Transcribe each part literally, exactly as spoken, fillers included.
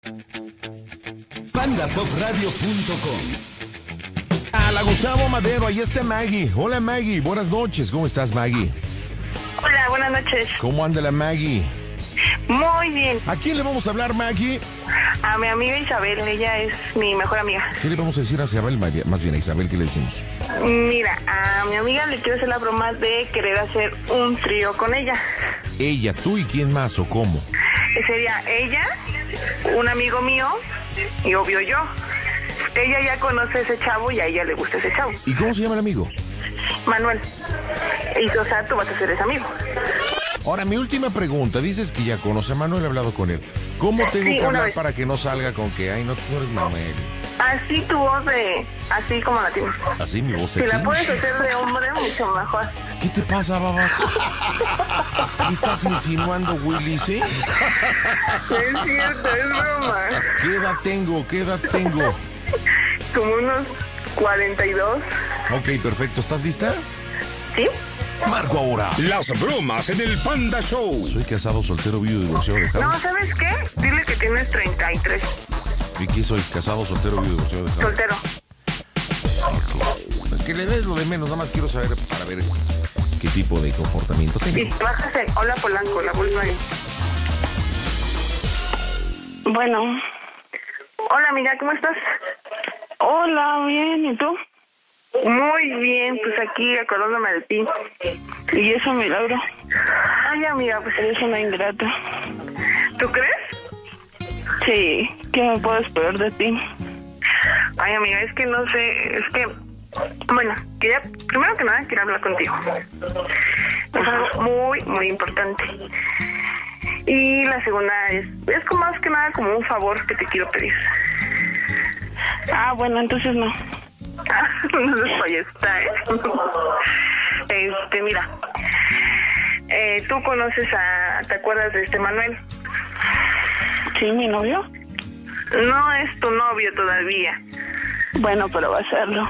panda pop radio punto com. A la Gustavo Madero, ahí está Maggie. Hola Maggie, buenas noches. ¿Cómo estás, Maggie? Hola, buenas noches. ¿Cómo anda la Maggie? Muy bien. ¿A quién le vamos a hablar, Maggie? A mi amiga Isabel, ella es mi mejor amiga. ¿Qué le vamos a decir a Isabel? Más bien a Isabel, ¿qué le decimos? Mira, a mi amiga le quiero hacer la broma de querer hacer un trío con ella. Ella, tú y quién más o cómo. Sería ella, un amigo mío y obvio yo. Ella ya conoce a ese chavo y a ella le gusta ese chavo. ¿Y cómo se llama el amigo? Manuel. Y o sea, tú vas a ser ese amigo. Ahora, mi última pregunta. Dices que ya conoce a Manuel, he hablado con él. ¿Cómo tengo sí, que hablar vez. para que no salga con que, ay, no, tú no eres Manuel? Así tu voz de... así como la tienes. Así mi voz Si sexy. la puedes hacer de hombre, mucho mejor. ¿Qué te pasa, babas? ¿Qué estás insinuando, Willy, sí? No es cierto, es broma. ¿Qué edad tengo? ¿Qué edad tengo? Como unos cuarenta y dos. Ok, perfecto. ¿Estás lista? ¿Sí? Marco ahora. Las bromas en el Panda Show. Soy casado, soltero, viudo, divorciado, dejado. No, ¿sabes qué? Dile que tienes treinta y tres. ¿Y qué soy? Casado, soltero, viudo, divorciado, dejado. Soltero. Que le des lo de menos, nada más quiero saber para ver qué tipo de comportamiento tengo. Y bajas en Hola Polanco, la Volkswagen. Bueno. Hola, amiga, ¿cómo estás? Hola, bien, ¿y tú? Muy bien, pues aquí acordándome de ti. ¿Y eso, milagro? Ay, amiga, pues eres una ingrata. ¿Tú crees? Sí, ¿qué me puedo esperar de ti? Ay, amiga, es que no sé, es que... Bueno, quería, primero que nada, quiero hablar contigo. Es algo muy, muy importante. Y la segunda es, es como más que nada como un favor que te quiero pedir. Ah, bueno, entonces no. Ah, no se está, ¿eh? Este, mira. Eh, ¿Tú conoces a... ¿Te acuerdas de este Manuel? Sí, mi novio. No es tu novio todavía. Bueno, pero va a serlo.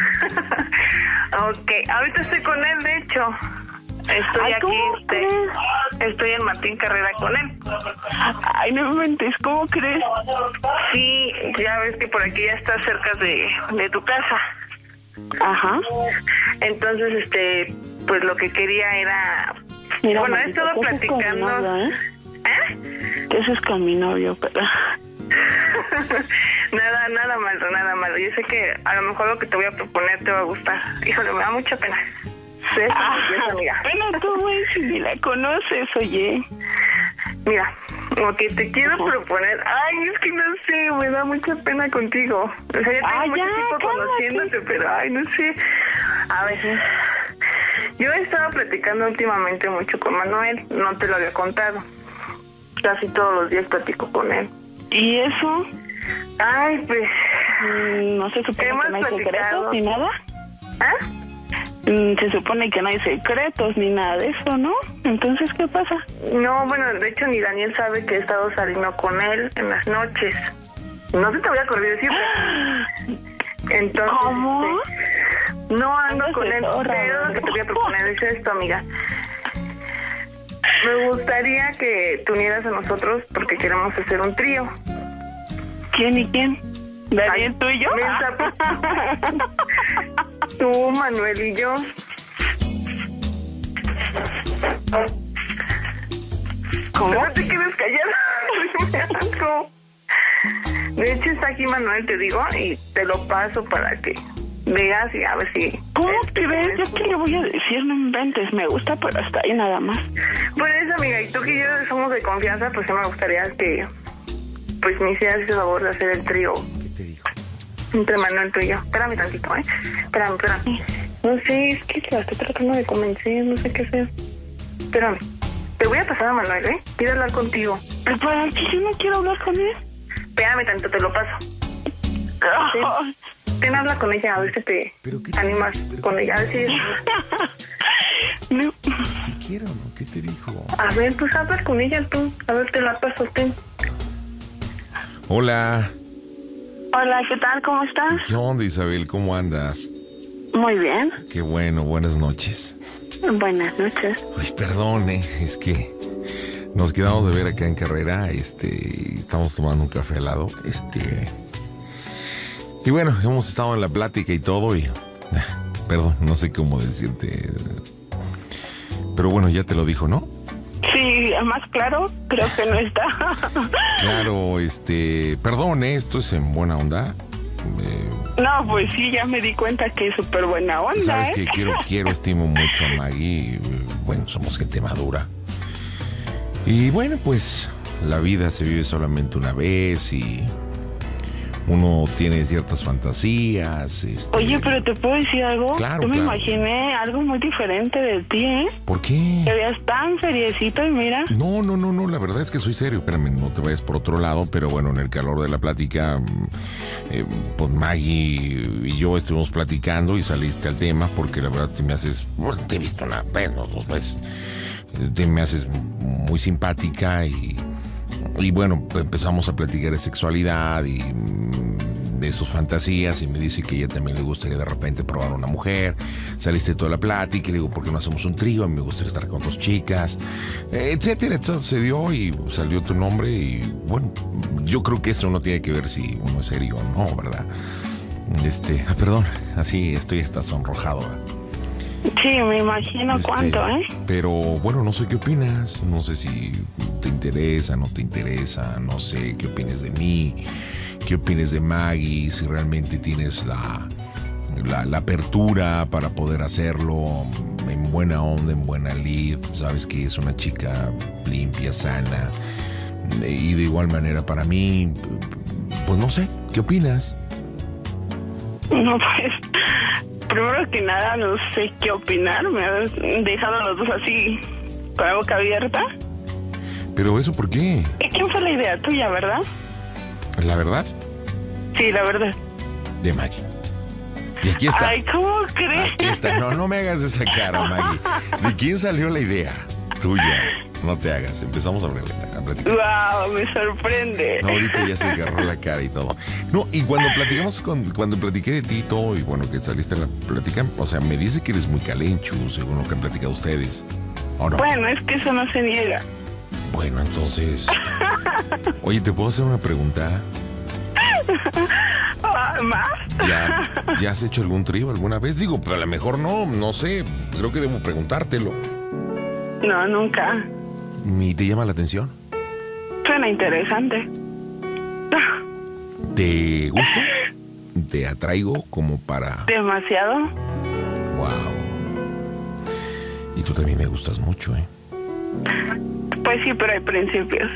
Ok, ahorita estoy con él, de hecho. Estoy Ay, aquí, este, estoy en Martín Carrera con él. Ay, no me mentes, ¿cómo crees? Sí, ya ves que por aquí ya está cerca de, de tu casa. Ajá. Entonces, este, pues lo que quería era... Mira, bueno, he estado platicando... Novio, ¿eh? ¿Eh? Eso es con mi novio, pero... nada, nada malo, nada malo. Yo sé que a lo mejor lo que te voy a proponer te va a gustar. Híjole, me da mucha pena. Sí, ah, amiga. Bueno, tú, güey, si ni la conoces, oye. Mira, lo que te quiero proponer... Ay, es que no sé, me da mucha pena contigo. O sea, ya tengo ah, mucho ya, tiempo cálmate. Conociéndote, pero ay, no sé. A ver, yo he estado platicando últimamente mucho con Manuel. No te lo había contado. Casi todos los días platico con él. ¿Y eso? Ay, pues... No se supone que no hay secretos ni nada. ¿Ah? Se supone que no hay secretos ni nada de eso, ¿no? Entonces, ¿qué pasa? No, bueno, de hecho ni Daniel sabe que he estado saliendo con él en las noches. No se te voy a correr decir. Entonces, ¿cómo? Este, no ando con él, pero lo que te voy a proponer es esto, amiga. Me gustaría que te unieras a nosotros porque queremos hacer un trío. ¿Quién y quién? ¿Daniel, tú y yo? Tú, Manuel y yo. ¿Cómo? No te quedes callada. De hecho, está aquí Manuel, te digo, y te lo paso para que veas y a ver si... ¿Cómo te ves? ¿Yo qué le voy a decir? No inventes, me gusta, pero hasta ahí nada más. Pues eso, amiga, y tú que yo somos de confianza, pues sí me gustaría que pues me hicieras ese favor de hacer el trío. ¿Qué te dijo? Entre Manuel, tú y yo. Espérame tantito, ¿eh? Espérame, espérame. No sé, es que la estoy tratando de convencer, no sé qué hacer. Espérame. Te voy a pasar a Manuel, ¿eh? Quiero hablar contigo. ¿Pero para qué yo no quiero hablar con él? Espérame tanto, te lo paso. Ten, ten habla con ella, a ver si te animas con ella. A ver si... no. Si quiero, ¿no? ¿Qué te dijo? A ver, pues habla con ella tú. A ver, te la paso, ten. Hola. Hola, ¿qué tal? ¿Cómo estás? ¿Qué onda, Isabel? ¿Cómo andas? Muy bien. Qué bueno, buenas noches. Buenas noches. Uy, perdón, ¿eh? Es que Nos quedamos de ver acá en Carrera, este, estamos tomando un café al lado, este, y bueno, hemos estado en la plática y todo, y, perdón, no sé cómo decirte, pero bueno, ya te lo dijo, ¿no? Sí, más claro, creo que no está. Claro, este, perdón, ¿eh? Esto es en buena onda. Eh, No, pues sí, ya me di cuenta que es súper buena onda, Sabes ¿eh? que quiero, quiero, estimo mucho a Maggie, y, bueno, somos gente madura. Y bueno, pues la vida se vive solamente una vez y uno tiene ciertas fantasías. Este... Oye, pero ¿te puedo decir algo? Claro, Yo me claro. imaginé algo muy diferente de ti, ¿eh? ¿Por qué? Te veías tan seriecito y mira. No, no, no, no, la verdad es que soy serio. Espérame, no te vayas por otro lado, pero bueno, en el calor de la plática, eh, pues Maggie y yo estuvimos platicando y saliste al tema porque la verdad te me haces, bueno, te he visto una vez, no, dos veces, te me haces muy simpática y, y bueno, empezamos a platicar de sexualidad y de sus fantasías y me dice que a ella también le gustaría de repente probar una mujer. Saliste toda la plática y le digo, ¿por qué no hacemos un trío? A mí me gustaría estar con dos chicas, etcétera, etcétera. Se dio y salió tu nombre y bueno, yo creo que eso no tiene que ver si uno es serio o no, ¿verdad? Este, ah, perdón, así estoy hasta sonrojado. Sí, me imagino Este, cuánto, ¿eh? Pero bueno, no sé qué opinas, no sé si te interesa, no te interesa, no sé qué opinas de mí, qué opinas de Maggie, si realmente tienes la, la, la apertura para poder hacerlo en buena onda, en buena lid. Sabes que es una chica limpia, sana, y de igual manera para mí, pues no sé, ¿qué opinas? No, pues, primero que nada, no sé qué opinar. Me has dejado los dos así, con la boca abierta. ¿Pero eso por qué? ¿Quién fue la idea tuya, verdad? ¿La verdad? Sí, la verdad. De Maggie. Y aquí está. Ay, ¿cómo crees? Aquí está. No, no me hagas esa cara, Maggie. ¿De quién salió la idea? Tuya. No te hagas. Empezamos a platicar. Wow, me sorprende. No, ahorita ya se agarró la cara y todo. No, y cuando platicamos, con, cuando platiqué de ti y todo, y bueno, que saliste en la plática, o sea, me dice que eres muy calenchu, según lo que han platicado ustedes. ¿O no? Bueno, es que eso no se niega. Bueno, entonces... Oye, ¿te puedo hacer una pregunta? ¿Más? ¿Ya, ¿Ya has hecho algún trío alguna vez? Digo, pero a lo mejor no, no sé. Creo que debo preguntártelo. No, nunca. ¿Y te llama la atención? Suena interesante. ¿Te gusta? ¿Te atraigo como para...? ¿Demasiado? Wow. Y tú también me gustas mucho, ¿eh? Pues sí, pero hay principios.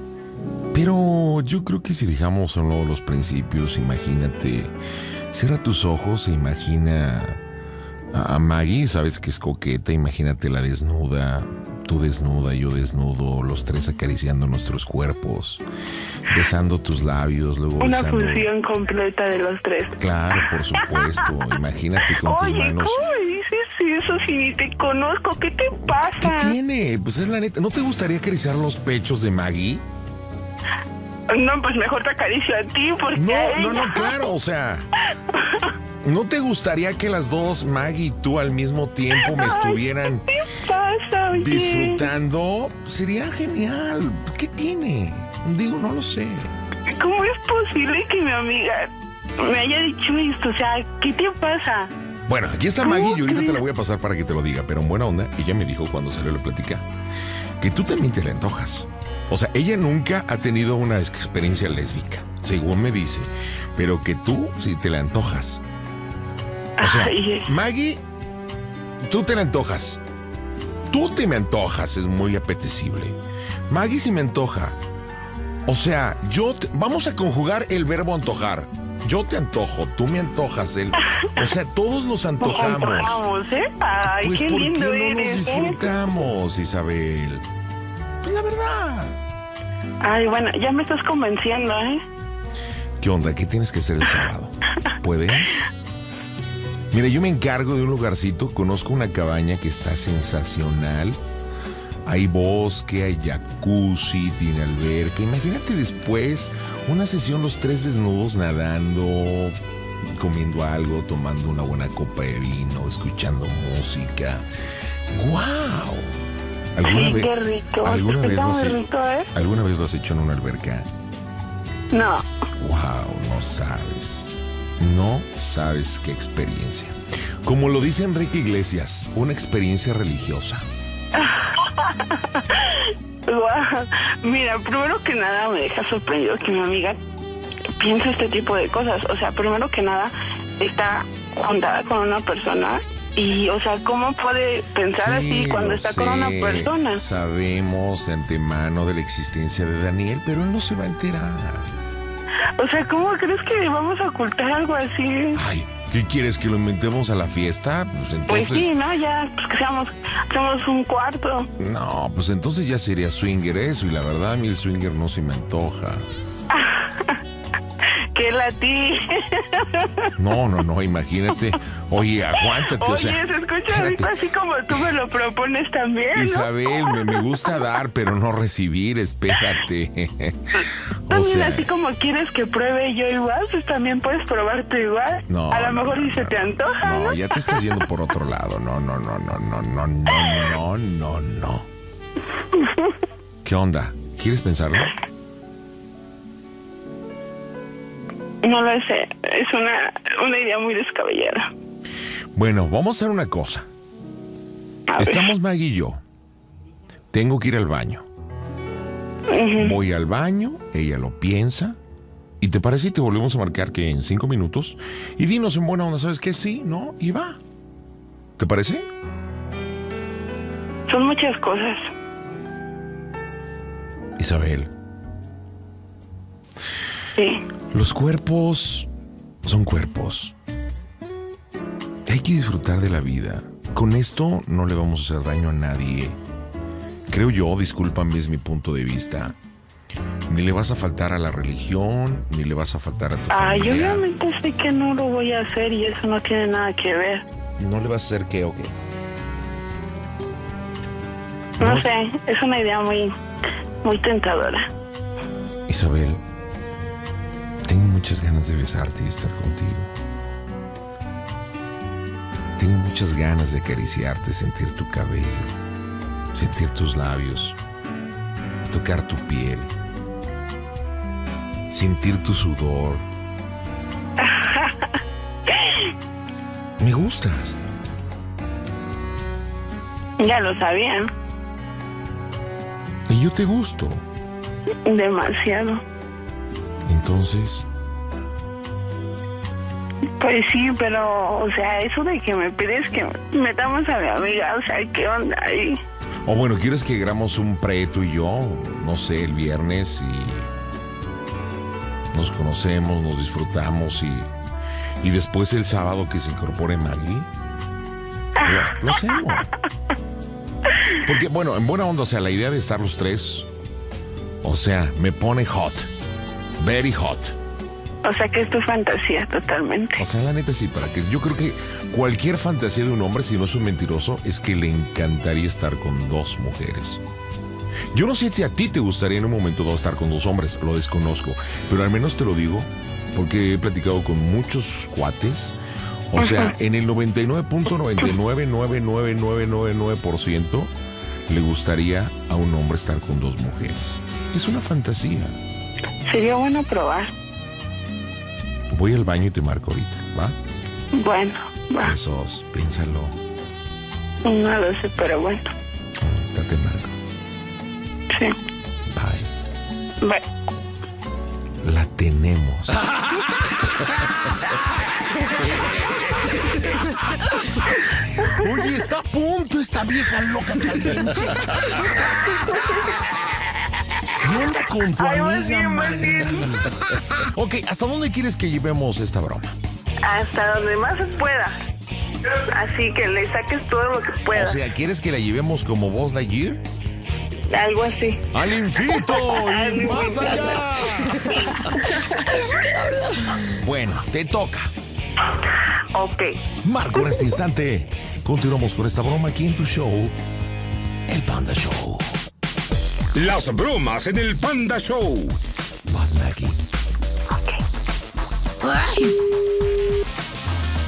Pero yo creo que si dejamos solo los principios, imagínate, cierra tus ojos e imagina a Maggie, sabes que es coqueta, imagínate la desnuda, tú desnuda, yo desnudo, los tres acariciando nuestros cuerpos, besando tus labios, luego Una besando... fusión completa de los tres. Claro, por supuesto, imagínate con tus Oye, manos... ¿cómo me dices eso si ni te conozco? ¿Qué te pasa? ¿Qué tiene? Pues es la neta, ¿no te gustaría acariciar los pechos de Maggie? No, pues mejor te acaricio a ti porque... No, no, no, claro, o sea... ¿No te gustaría que las dos, Maggie y tú, al mismo tiempo me estuvieran ¿Qué pasa, oye? disfrutando? Sería genial. ¿Qué tiene? Digo, no lo sé. ¿Cómo es posible que mi amiga me haya dicho esto? O sea, ¿qué te pasa? Bueno, aquí está Maggie y ahorita te la voy a pasar para que te lo diga, pero en buena onda, ella me dijo cuando salió la plática que tú también te le antojas. O sea, ella nunca ha tenido una experiencia lésbica, según me dice, pero que tú sí te la antojas. O sea, Ay. Maggie, tú te la antojas. Tú te me antojas, es muy apetecible. Maggie sí me antoja. O sea, yo te... vamos a conjugar el verbo antojar. Yo te antojo, tú me antojas. El... O sea, todos nos antojamos. Nos antojamos, ¿eh? Ay, Pues qué ¿por lindo qué no eres, nos ¿eh? disfrutamos, Isabel? Pues la verdad. Ay, bueno, ya me estás convenciendo, ¿eh? ¿Qué onda? ¿Qué tienes que hacer el sábado? ¿Puedes? Mira, yo me encargo de un lugarcito, conozco una cabaña que está sensacional. Hay bosque, hay jacuzzi, tiene alberca. Imagínate después una sesión los tres desnudos nadando, comiendo algo, tomando una buena copa de vino, escuchando música. ¡Guau! ¿Alguna Sí, vez, qué rico. ¿alguna vez, Está lo has, muy rico, ¿eh? ¿Alguna vez lo has hecho en una alberca? No. Wow, no sabes. No sabes qué experiencia. Como lo dice Enrique Iglesias, una experiencia religiosa. Guau. Mira, primero que nada me deja sorprendido que mi amiga piense este tipo de cosas. O sea, primero que nada está juntada con una persona y, o sea, ¿cómo puede pensar Sí, así cuando lo está sé. con una persona? Sabemos de antemano de la existencia de Daniel, pero él no se va a enterar. O sea, ¿cómo crees que vamos a ocultar algo así? Ay, ¿qué quieres? ¿Que lo inventemos a la fiesta? Pues entonces... Pues sí, ¿no? Ya, pues que seamos, somos un cuarto. No, pues entonces ya sería swinger eso, y la verdad a mí el swinger no se me antoja. Que la ti. No, no, no, imagínate. Oye, aguántate, Oye, o sea... se escucha espérate. rico así como tú me lo propones también, ¿no? Isabel, me, me gusta dar, pero no recibir, espérate. O También sea, así como quieres que pruebe yo igual, pues también puedes probar tú igual. no, A lo no, mejor no, ni se no, te antoja, ¿no? No, ya te estás yendo por otro lado. No, no, no, no, no, no, no, no, no, no. ¿Qué onda? ¿Quieres pensarlo? No lo sé, es una, una idea muy descabellada. Bueno, vamos a hacer una cosa. A ver. Estamos Maggie y yo. Tengo que ir al baño. Ujú. Voy al baño, ella lo piensa. ¿Y te parece si te volvemos a marcar que en cinco minutos? Y dinos en buena onda, ¿sabes qué? Sí, ¿no? Y va. ¿Te parece? Son muchas cosas. Isabel, Sí. los cuerpos son cuerpos. Hay que disfrutar de la vida. Con esto no le vamos a hacer daño a nadie. Creo yo, discúlpame, es mi punto de vista. Ni le vas a faltar a la religión, ni le vas a faltar a tu Ay, familia. obviamente sé que no lo voy a hacer y eso no tiene nada que ver. ¿No le vas a hacer qué o qué? No No, sé, es una idea muy, muy tentadora. Isabel, tengo muchas ganas de besarte y estar contigo. Tengo muchas ganas de acariciarte, sentir tu cabello, sentir tus labios, tocar tu piel, sentir tu sudor. Me gustas. Ya lo sabían. Y yo te gusto. Demasiado. Entonces, Pues sí, pero, o sea, eso de que me pides que metamos a mi amiga, o sea, ¿qué onda ahí? o bueno, ¿quieres que hagamos un pre tú y yo? No sé, el viernes y nos conocemos, nos disfrutamos y, y después el sábado que se incorpore Maggie, lo, lo hacemos. Porque, bueno, en buena onda, o sea, la idea de estar los tres, o sea, me pone hot, very hot. O sea, que es tu fantasía totalmente. O sea, la neta sí, para que yo creo que cualquier fantasía de un hombre, si no es un mentiroso, es que le encantaría estar con dos mujeres. Yo no sé si a ti te gustaría en un momento dado estar con dos hombres, lo desconozco, pero al menos te lo digo porque he platicado con muchos cuates. O sea, en el noventa y nueve punto noventa y nueve nueve nueve nueve nueve nueve por ciento le gustaría a un hombre estar con dos mujeres. Es una fantasía. Sería bueno probar. Voy al baño y te marco ahorita, ¿va? Bueno, va. Besos, piénsalo. No lo sé, pero bueno. Ya te marco. Sí. Bye. Bye. La tenemos. Oye, está a punto esta vieja loca caliente. ¿Qué onda con tu Ay, más amiga, bien, más Maggie? bien. Ok, ¿hasta dónde quieres que llevemos esta broma? Hasta donde más se pueda. Así que le saques todo lo que O puedas. sea, ¿quieres que la llevemos como Buzz Lightyear? Algo así. ¡Al infinito y más allá! Bueno, te toca. Ok. Marco en este instante. Continuamos con esta broma aquí en tu show, El Panda Show. Las bromas en el Panda Show. Vas, Maggie.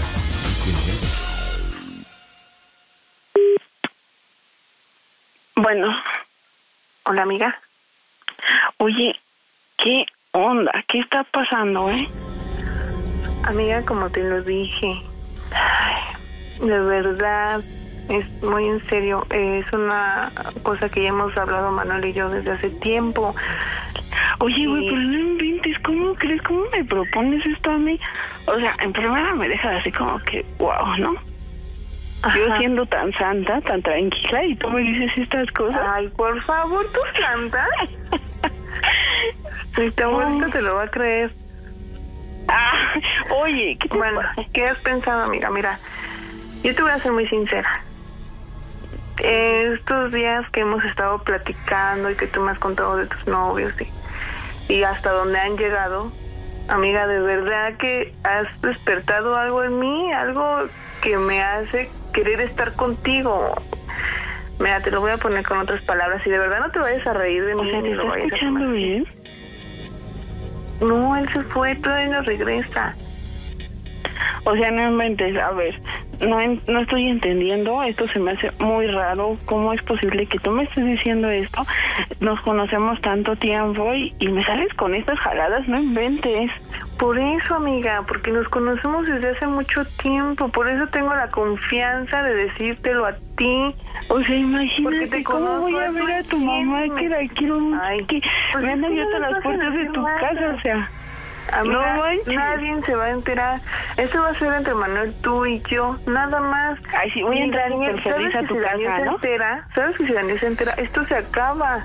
Bueno. Bueno. Hola, amiga. Oye, ¿qué onda? ¿Qué está pasando, eh? Amiga, como te lo dije, de verdad, es muy en serio, es una cosa que ya hemos hablado Manuel y yo desde hace tiempo. Oye, güey, y... pero no inventes, ¿cómo crees? ¿Cómo me propones esto a mí? O sea, en primera me deja así como que, wow, ¿no? Ajá. Yo siendo tan santa, tan tranquila, y tú me dices estas cosas. Ay, por favor, ¿tú santa? Si te bonito te lo va a creer. Ah, oye, ¿qué te bueno, pasa? ¿Qué has pensado, amiga? Mira, yo te voy a ser muy sincera. Estos días que hemos estado platicando y que tú me has contado de tus novios y, y hasta dónde han llegado, amiga, de verdad que has despertado algo en mí, algo que me hace querer estar contigo. Mira, te lo voy a poner con otras palabras y de verdad no te vayas a reír de mí. O sea, ¿te estás escuchando bien? No, él se fue, todavía no regresa. O sea, no inventes, a ver, no, no estoy entendiendo, esto se me hace muy raro. ¿Cómo es posible que tú me estés diciendo esto? Nos conocemos tanto tiempo y, y me sales con estas jaladas, no inventes. Por eso, amiga, porque nos conocemos desde hace mucho tiempo, por eso tengo la confianza de decírtelo a ti. O sea, imagínate cómo voy a ver a tu mamá, que la quiero mucho, Ay, que pues me han abierto las puertas de tu casa, o sea... Amiga, no, nadie se va a enterar. Esto va a ser entre Manuel, tú y yo, nada más. Ay, sí, voy a entrar súper feliz a tu si casa, Daniel ¿no? Se entera, ¿sabes que si Daniel se entera, esto se acaba?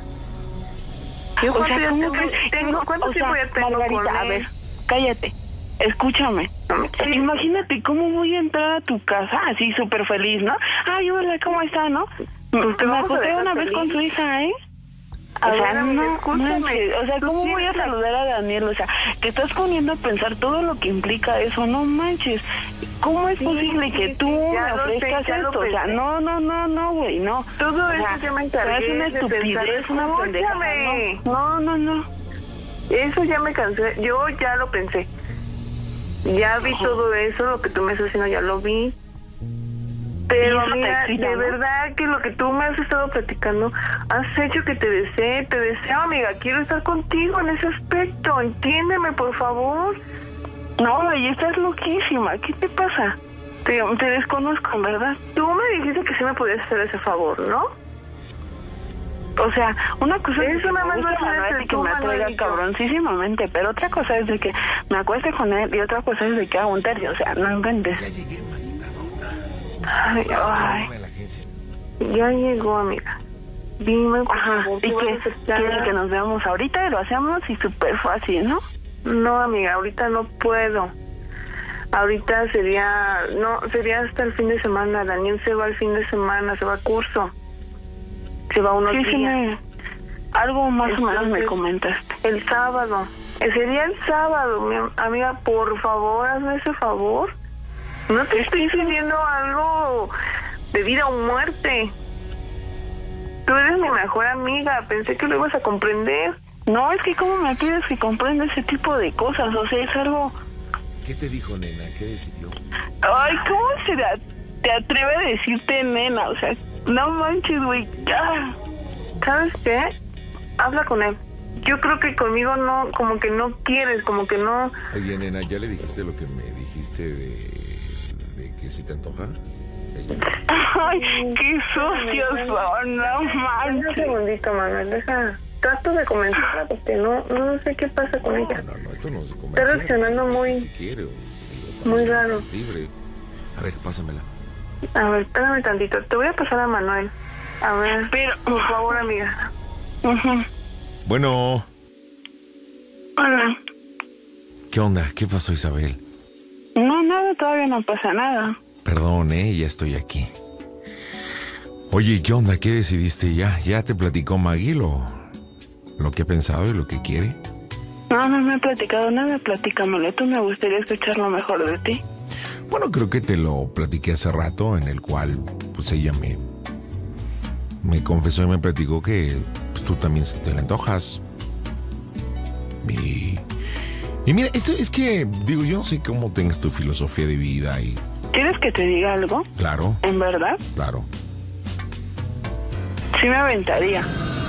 Yo o sea, ¿cómo tengo, que? tengo, ¿Cuánto o tiempo sea, ya tengo Margarita, con él? A ver, cállate, escúchame. No me Imagínate cómo voy a entrar a tu casa, así súper feliz, ¿no? Ay, hola, ¿cómo está, no? Pues te me vamos a acosté dejar una feliz. vez con su hija, ¿eh? A O ver, sea, amiga, no, escúchame. manches, o sea, ¿cómo voy a saludar a Daniel? O sea, te estás poniendo a pensar todo lo que implica eso, no manches. ¿Cómo es Sí, posible que sí, tú sí, me ya lo ofrezcas sé, ya lo esto? O sea, pensé. no, no, no, no, güey, no. Todo O eso sea, yo me encargué. es una de estupidez, pensar. una pendejada. Escúchame. No, no, no. Eso ya me cansé, yo ya lo pensé. Ya vi todo eso, lo que tú me estás diciendo, ya lo vi. Pero amiga, excita, de ¿no? verdad que lo que tú me has estado platicando, has hecho que te desee, te deseo, amiga, quiero estar contigo en ese aspecto, entiéndeme, por favor. No, güey, estás loquísima, ¿qué te pasa? Te, te desconozco, en verdad. Tú me dijiste que sí me podías hacer ese favor, ¿no? O sea, una cosa es Eso que nada me más gusta no es Manuel y que tú, me atraiga Manuelito. cabroncísimamente, pero otra cosa es de que me acueste con él y otra cosa es de que haga un tercio, o sea, no inventes. Ya llegué, Mari, perdona. Ay, ay. Dame la agencia. Ya llegó, amiga. Dime, por Ajá, favor, y ¿tú vas a que aceptar? quieren que nos veamos ahorita y lo hacemos y súper fácil, ¿no? No, amiga, ahorita no puedo. Ahorita sería, no, sería hasta el fin de semana. Daniel se va el fin de semana, se va a curso. Se va unos Sí, sí, días. me... algo más o menos me Entonces, comentaste. El sábado. Eh, Sería el sábado, mi am- amiga, por favor, hazme ese favor. No te estoy pidiendo algo de vida o muerte. Tú eres mi mejor amiga, pensé que lo ibas a comprender. No, es que cómo me pides que comprenda ese tipo de cosas, o sea, es algo... ¿Qué te dijo, nena? ¿Qué decidió? Ay, ¿cómo se te, te atreve a decirte nena? O sea, no manches, güey, ya. ¿Sabes qué? Habla con él. Yo creo que conmigo no, como que no quieres, como que no... Oye, nena, ¿ya le dijiste lo que me dijiste de, de que si te antoja? Ella. Ay, qué sucios son, no Un manches. segundito, Manuel, deja... Trato de convencerla porque no, no sé qué pasa con ella. No, no, no, esto no se Está reaccionando muy- Si quiere, o, digo, muy también raro. es libre. A ver, pásamela. A ver, espérame tantito. Te voy a pasar a Manuel. A ver, Pero, por favor, amiga. Ujú. Bueno, Hola. ¿qué onda? ¿Qué pasó, Isabel? No, nada, todavía no pasa nada. Perdón, eh, ya estoy aquí. Oye, ¿qué onda? ¿Qué decidiste ya? ¿Ya te platicó Maggie lo, lo que ha pensado y lo que quiere? No, no me ha platicado nada, platícamelo. Tú me gustaría escuchar lo mejor de ti. Bueno, creo que te lo platiqué hace rato, en el cual, pues ella me, me confesó y me platicó que pues, tú también te le antojas. Y, y mira, esto es que, digo, yo no sé cómo tengas tu filosofía de vida y... ¿Quieres que te diga algo? Claro, ¿En verdad? claro. Sí me aventaría.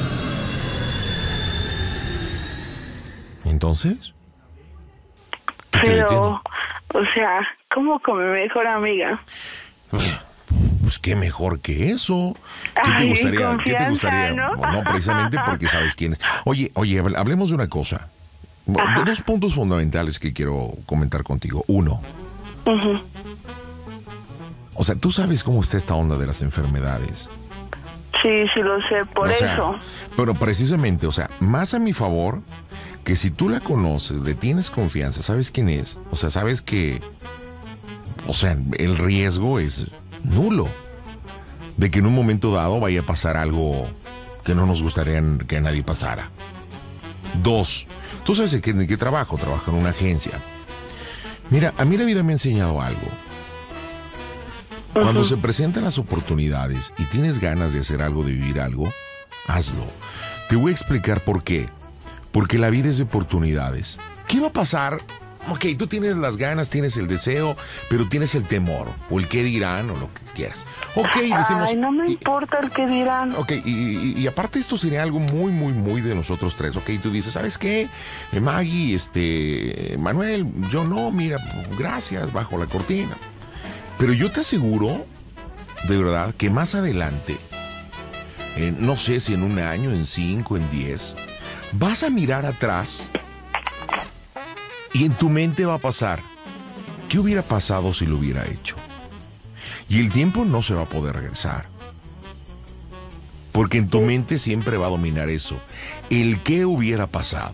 ¿Entonces? ¿Qué te Pero, detiene? o sea, ¿cómo con mi mejor amiga? Pues qué mejor que eso. ¿Qué te Ay, gustaría? ¿Qué te confianza, gustaría? ¿no? No, precisamente porque sabes quién es. Oye, oye, hable- hablemos de una cosa. Ajá. Dos puntos fundamentales que quiero comentar contigo. Uno, Ujú. o sea, tú sabes cómo está esta onda de las enfermedades. Sí, sí lo sé, por O sea, eso. pero precisamente, o sea, más a mi favor que si tú la conoces, le tienes confianza, sabes quién es, o sea, sabes que, o sea, el riesgo es nulo de que en un momento dado vaya a pasar algo que no nos gustaría que a nadie pasara. Dos, tú sabes en qué, en qué trabajo, trabajo en una agencia. Mira, a mí la vida me ha enseñado algo. Cuando Ujú. se presentan las oportunidades y tienes ganas de hacer algo, de vivir algo, hazlo. Te voy a explicar por qué. Porque la vida es de oportunidades. ¿Qué va a pasar? Ok, tú tienes las ganas, tienes el deseo, pero tienes el temor, o el qué dirán, o lo que quieras. Ok, decimos... Ay, no me y- importa el que dirán. Ok, y, y- y aparte esto sería algo muy, muy, muy de nosotros tres. Ok, tú dices, ¿sabes qué? Eh, Maggie, este, Manuel, yo no, mira, gracias, bajo la cortina. Pero yo te aseguro, de verdad, que más adelante, eh, no sé si en un año, en cinco, en diez, vas a mirar atrás y en tu mente va a pasar, ¿qué hubiera pasado si lo hubiera hecho? Y el tiempo no se va a poder regresar. Porque en tu mente siempre va a dominar eso. El qué hubiera pasado.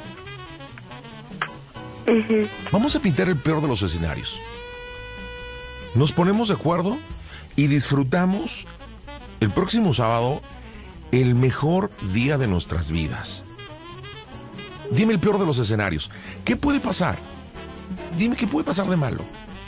Ujú. Vamos a pintar el peor de los escenarios. Nos ponemos de acuerdo y disfrutamos el próximo sábado el mejor día de nuestras vidas. Dime el peor de los escenarios. ¿Qué puede pasar? Dime qué puede pasar de malo.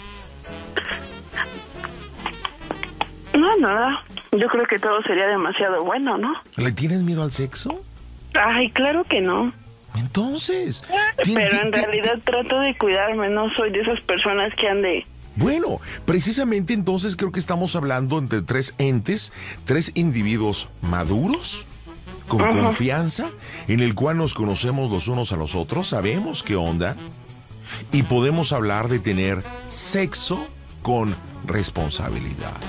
No, nada. Yo creo que todo sería demasiado bueno, ¿no? ¿Le tienes miedo al sexo? Ay, claro que no. Entonces... ti- Pero ti- en ti- realidad trato de cuidarme, no soy de esas personas que ande... Bueno, precisamente entonces creo que estamos hablando entre tres entes, tres individuos maduros, con Ajá. confianza, en el cual nos conocemos los unos a los otros, sabemos qué onda, y podemos hablar de tener sexo con responsabilidad.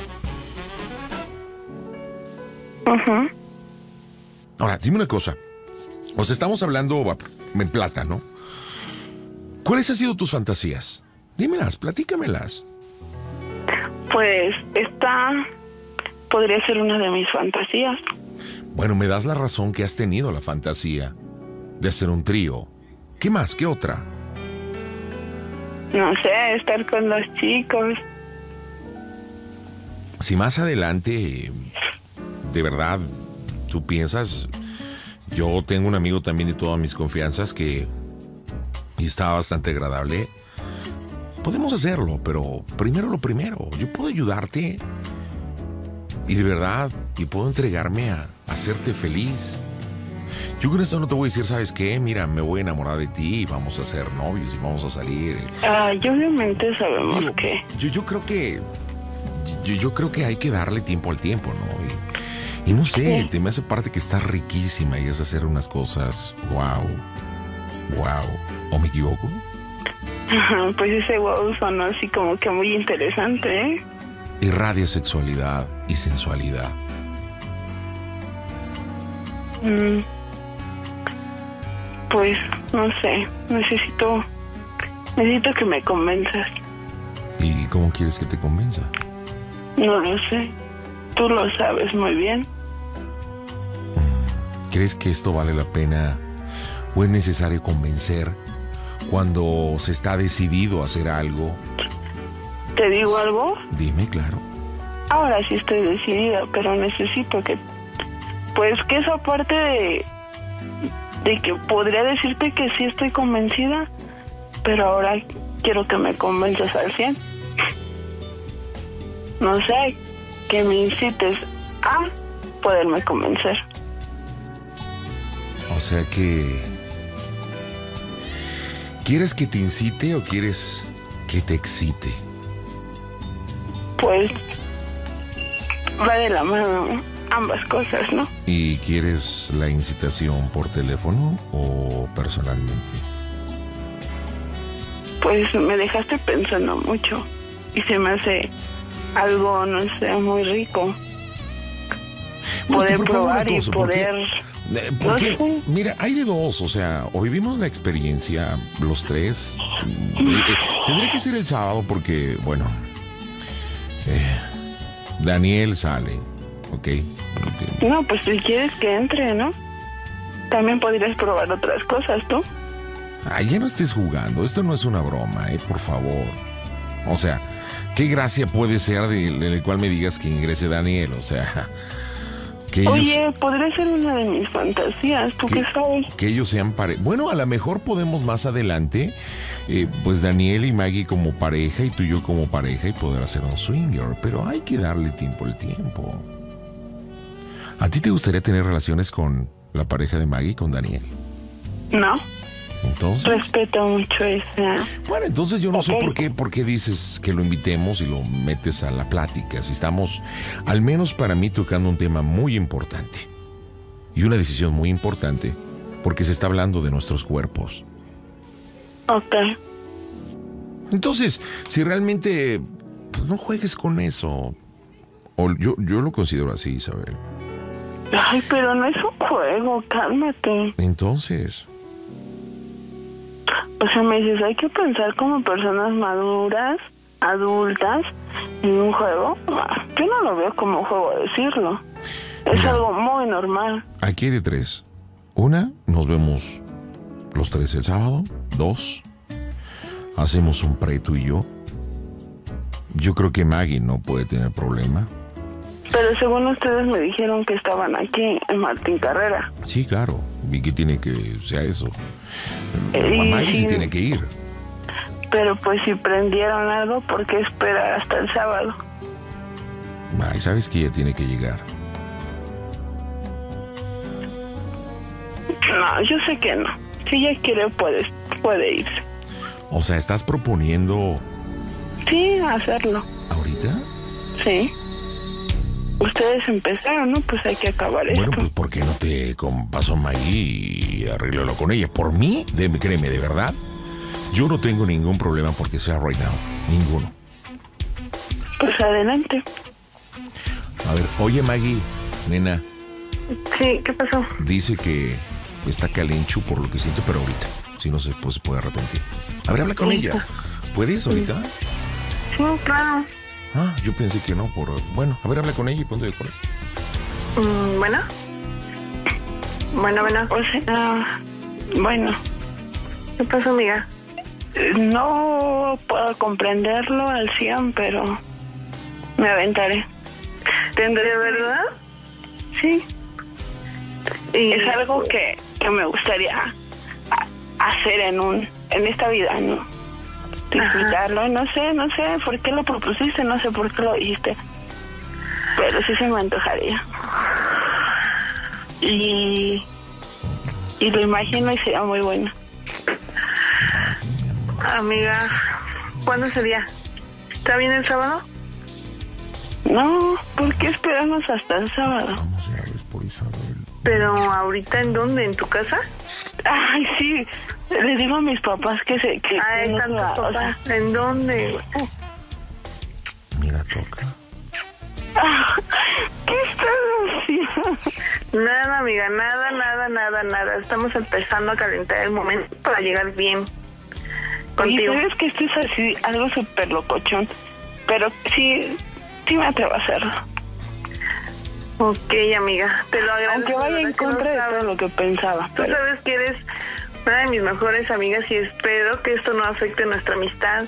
Ujú. Ahora, dime una cosa. O sea, estamos hablando va, en plata, ¿no? ¿Cuáles han sido tus fantasías? Dímelas, platícamelas. Pues esta podría ser una de mis fantasías. Bueno, me das la razón que has tenido la fantasía de hacer un trío. ¿Qué más? ¿Qué otra? No sé, estar con los chicos. Si más adelante, de verdad, tú piensas, yo tengo un amigo también de todas mis confianzas que y está bastante agradable. Podemos hacerlo, pero primero lo primero. Yo puedo ayudarte y de verdad, y puedo entregarme a, a hacerte feliz. Yo con esto no te voy a decir, ¿sabes qué? Mira, me voy a enamorar de ti y vamos a ser novios y vamos a salir. Ay, obviamente sabemos Digo, que... yo, yo creo que yo, yo creo que hay que darle tiempo al tiempo, ¿no? Y, y no sé, Sí. te me hace parte que está riquísima y es hacer unas cosas, wow, wow. ¿O me equivoco? Ajá, pues ese wow sonó así como que muy interesante, ¿eh? Irradia sexualidad y sensualidad. Mm. Pues, no sé, necesito... Necesito que me convenzas. ¿Y cómo quieres que te convenza? No lo sé. Tú lo sabes muy bien. ¿Crees que esto vale la pena o es necesario convencer cuando se está decidido a hacer algo? ¿Te digo algo? Dime, claro. Ahora sí estoy decidida, pero necesito que... Pues que eso aparte de... De que podría decirte que sí estoy convencida, pero ahora quiero que me convenzas al cien. No sé, que me incites a poderme convencer. O sea que... ¿Quieres que te incite o quieres que te excite? Pues va de la mano, ¿no? ambas cosas, ¿no? ¿Y quieres la incitación por teléfono o personalmente? Pues me dejaste pensando mucho y se me hace algo, no sé, muy rico. Bueno, poder te propongo probar una y cosa, ¿por qué? poder... Eh, Porque, No sé. mira, hay de dos, o sea, o vivimos la experiencia los tres. Eh, eh, tendría que ser el sábado porque, bueno, eh, Daniel sale, ¿ok? Ok. No, pues si quieres que entre, ¿no? También podrías probar otras cosas, ¿tú? Ay, ya no estés jugando, esto no es una broma, eh, por favor. O sea, ¿qué gracia puede ser de, de la cual me digas que ingrese Daniel? O sea, que ellos, Oye, podría ser una de mis fantasías, ¿tú qué sabes? que ellos sean pare... Bueno, a lo mejor podemos más adelante, eh, pues Daniel y Maggie como pareja y tú y yo como pareja y poder hacer un swinger, pero hay que darle tiempo al tiempo. ¿A ti te gustaría tener relaciones con la pareja de Maggie, con Daniel? No, Entonces... respeto mucho esa... Bueno, entonces yo no sé Ok. por qué, por qué dices que lo invitemos y lo metes a la plática. Si estamos, al menos para mí, tocando un tema muy importante. Y una decisión muy importante, porque se está hablando de nuestros cuerpos. Ok. Entonces, si realmente, pues no juegues con eso. O yo, yo lo considero así, Isabel. Ay, pero no es un juego, cálmate. Entonces, O sea, me dices, hay que pensar como personas maduras, adultas, en un juego. Ah, yo no lo veo como un juego decirlo. Es Mira. algo muy normal. aquí hay de tres. Una, nos vemos los tres el sábado. Dos, hacemos un pre tú y yo. Yo creo que Maggie no puede tener problema. Pero según ustedes me dijeron que estaban aquí en Martín Carrera. Sí, claro. ¿Y qué tiene que sea eso? Y Maggie sí sí. tiene que ir. Pero pues si prendieron algo, ¿por qué esperar hasta el sábado? Ay, sabes que ella tiene que llegar. No, yo sé que no. Si ella quiere, puede, puede irse. O sea, ¿estás proponiendo Sí, hacerlo. ahorita? Sí. Ustedes empezaron, ¿no? Pues hay que acabar esto. Bueno, pues ¿por qué no te con- paso a Maggie y arréglalo con ella? Por mí, de, créeme, de verdad, yo no tengo ningún problema porque sea right now. Ninguno. Pues adelante. A ver, oye Maggie, nena, Sí, ¿qué pasó? dice que está calenchu por lo que siento, pero ahorita, si no se, pues, se puede arrepentir. A ver, habla con ella. ¿Puedes ahorita? Sí, claro. Ah, yo pensé que no, por... Bueno, a ver, habla con ella y ponte de acuerdo. Mm, bueno. Bueno, bueno. O sea, bueno, ¿Qué pasó, amiga? eh, no puedo comprenderlo al cien, pero me aventaré. ¿Tendré verdad? Sí, Y es algo que, que me gustaría a- hacer en un en esta vida, ¿no? Disfrutarlo, no sé, no sé por qué lo propusiste, no sé por qué lo dijiste, pero sí se me antojaría. Y, y lo imagino y sería muy bueno. Amiga, ¿cuándo sería? ¿Está bien el sábado? No, ¿por qué esperamos hasta el sábado? Vamos a ver por Isabel. ¿Pero ahorita en dónde? ¿En tu casa? Ay, sí, le digo a mis papás que se... Que, Ah, que no están se va, tus o sea, papás. ¿En dónde? Mira, toca. ¿qué estás haciendo? Nada, amiga, nada, nada, nada, nada. Estamos empezando a calentar el momento para llegar bien Y contigo. sabes que esto es así, algo súper locochón, pero sí, sí me atrevo a hacerlo. Ok, amiga, te lo agradezco. Aunque vaya de en verdad que contra no de sabes. todo lo que pensaba. Tú Pero sabes que eres una de mis mejores amigas y espero que esto no afecte nuestra amistad.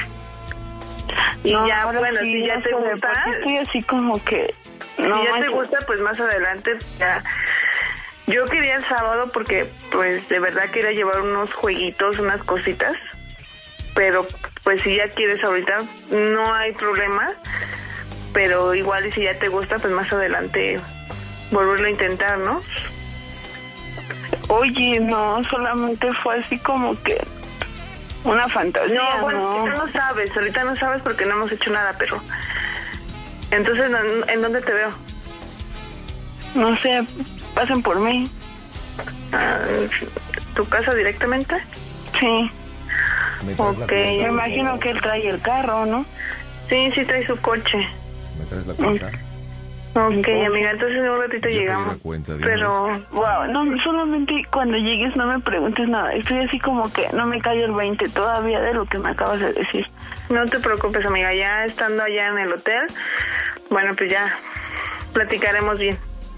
Y no, ya, ahora bueno, sí, si ya no te sé, gusta, porque estoy así como que... si No, ya te manches. gusta, pues más adelante ya. Yo quería el sábado porque, pues, de verdad quería llevar unos jueguitos, unas cositas. Pero, pues, si ya quieres ahorita, no hay problema. Pero igual, y si ya te gusta, pues más adelante volverlo a intentar, ¿no? Oye, no, solamente fue así como que una fantasía, No, bueno, ¿no? ahorita no sabes, ahorita no sabes porque no hemos hecho nada, pero... Entonces, ¿en, en dónde te veo? No sé, pasen por mí. Ah, ¿tu casa directamente? Sí. Ok, Me imagino que él trae el carro, ¿no? Sí, sí trae su coche. ¿Me traes la cuenta? Ok, amiga, entonces en un ratito Yo llegamos. pedí la cuenta de Pero, una vez. Wow, no, solamente cuando llegues no me preguntes nada. Estoy así como que no me cae el veinte todavía de lo que me acabas de decir. no te preocupes, amiga, ya estando allá en el hotel, bueno, pues ya platicaremos bien.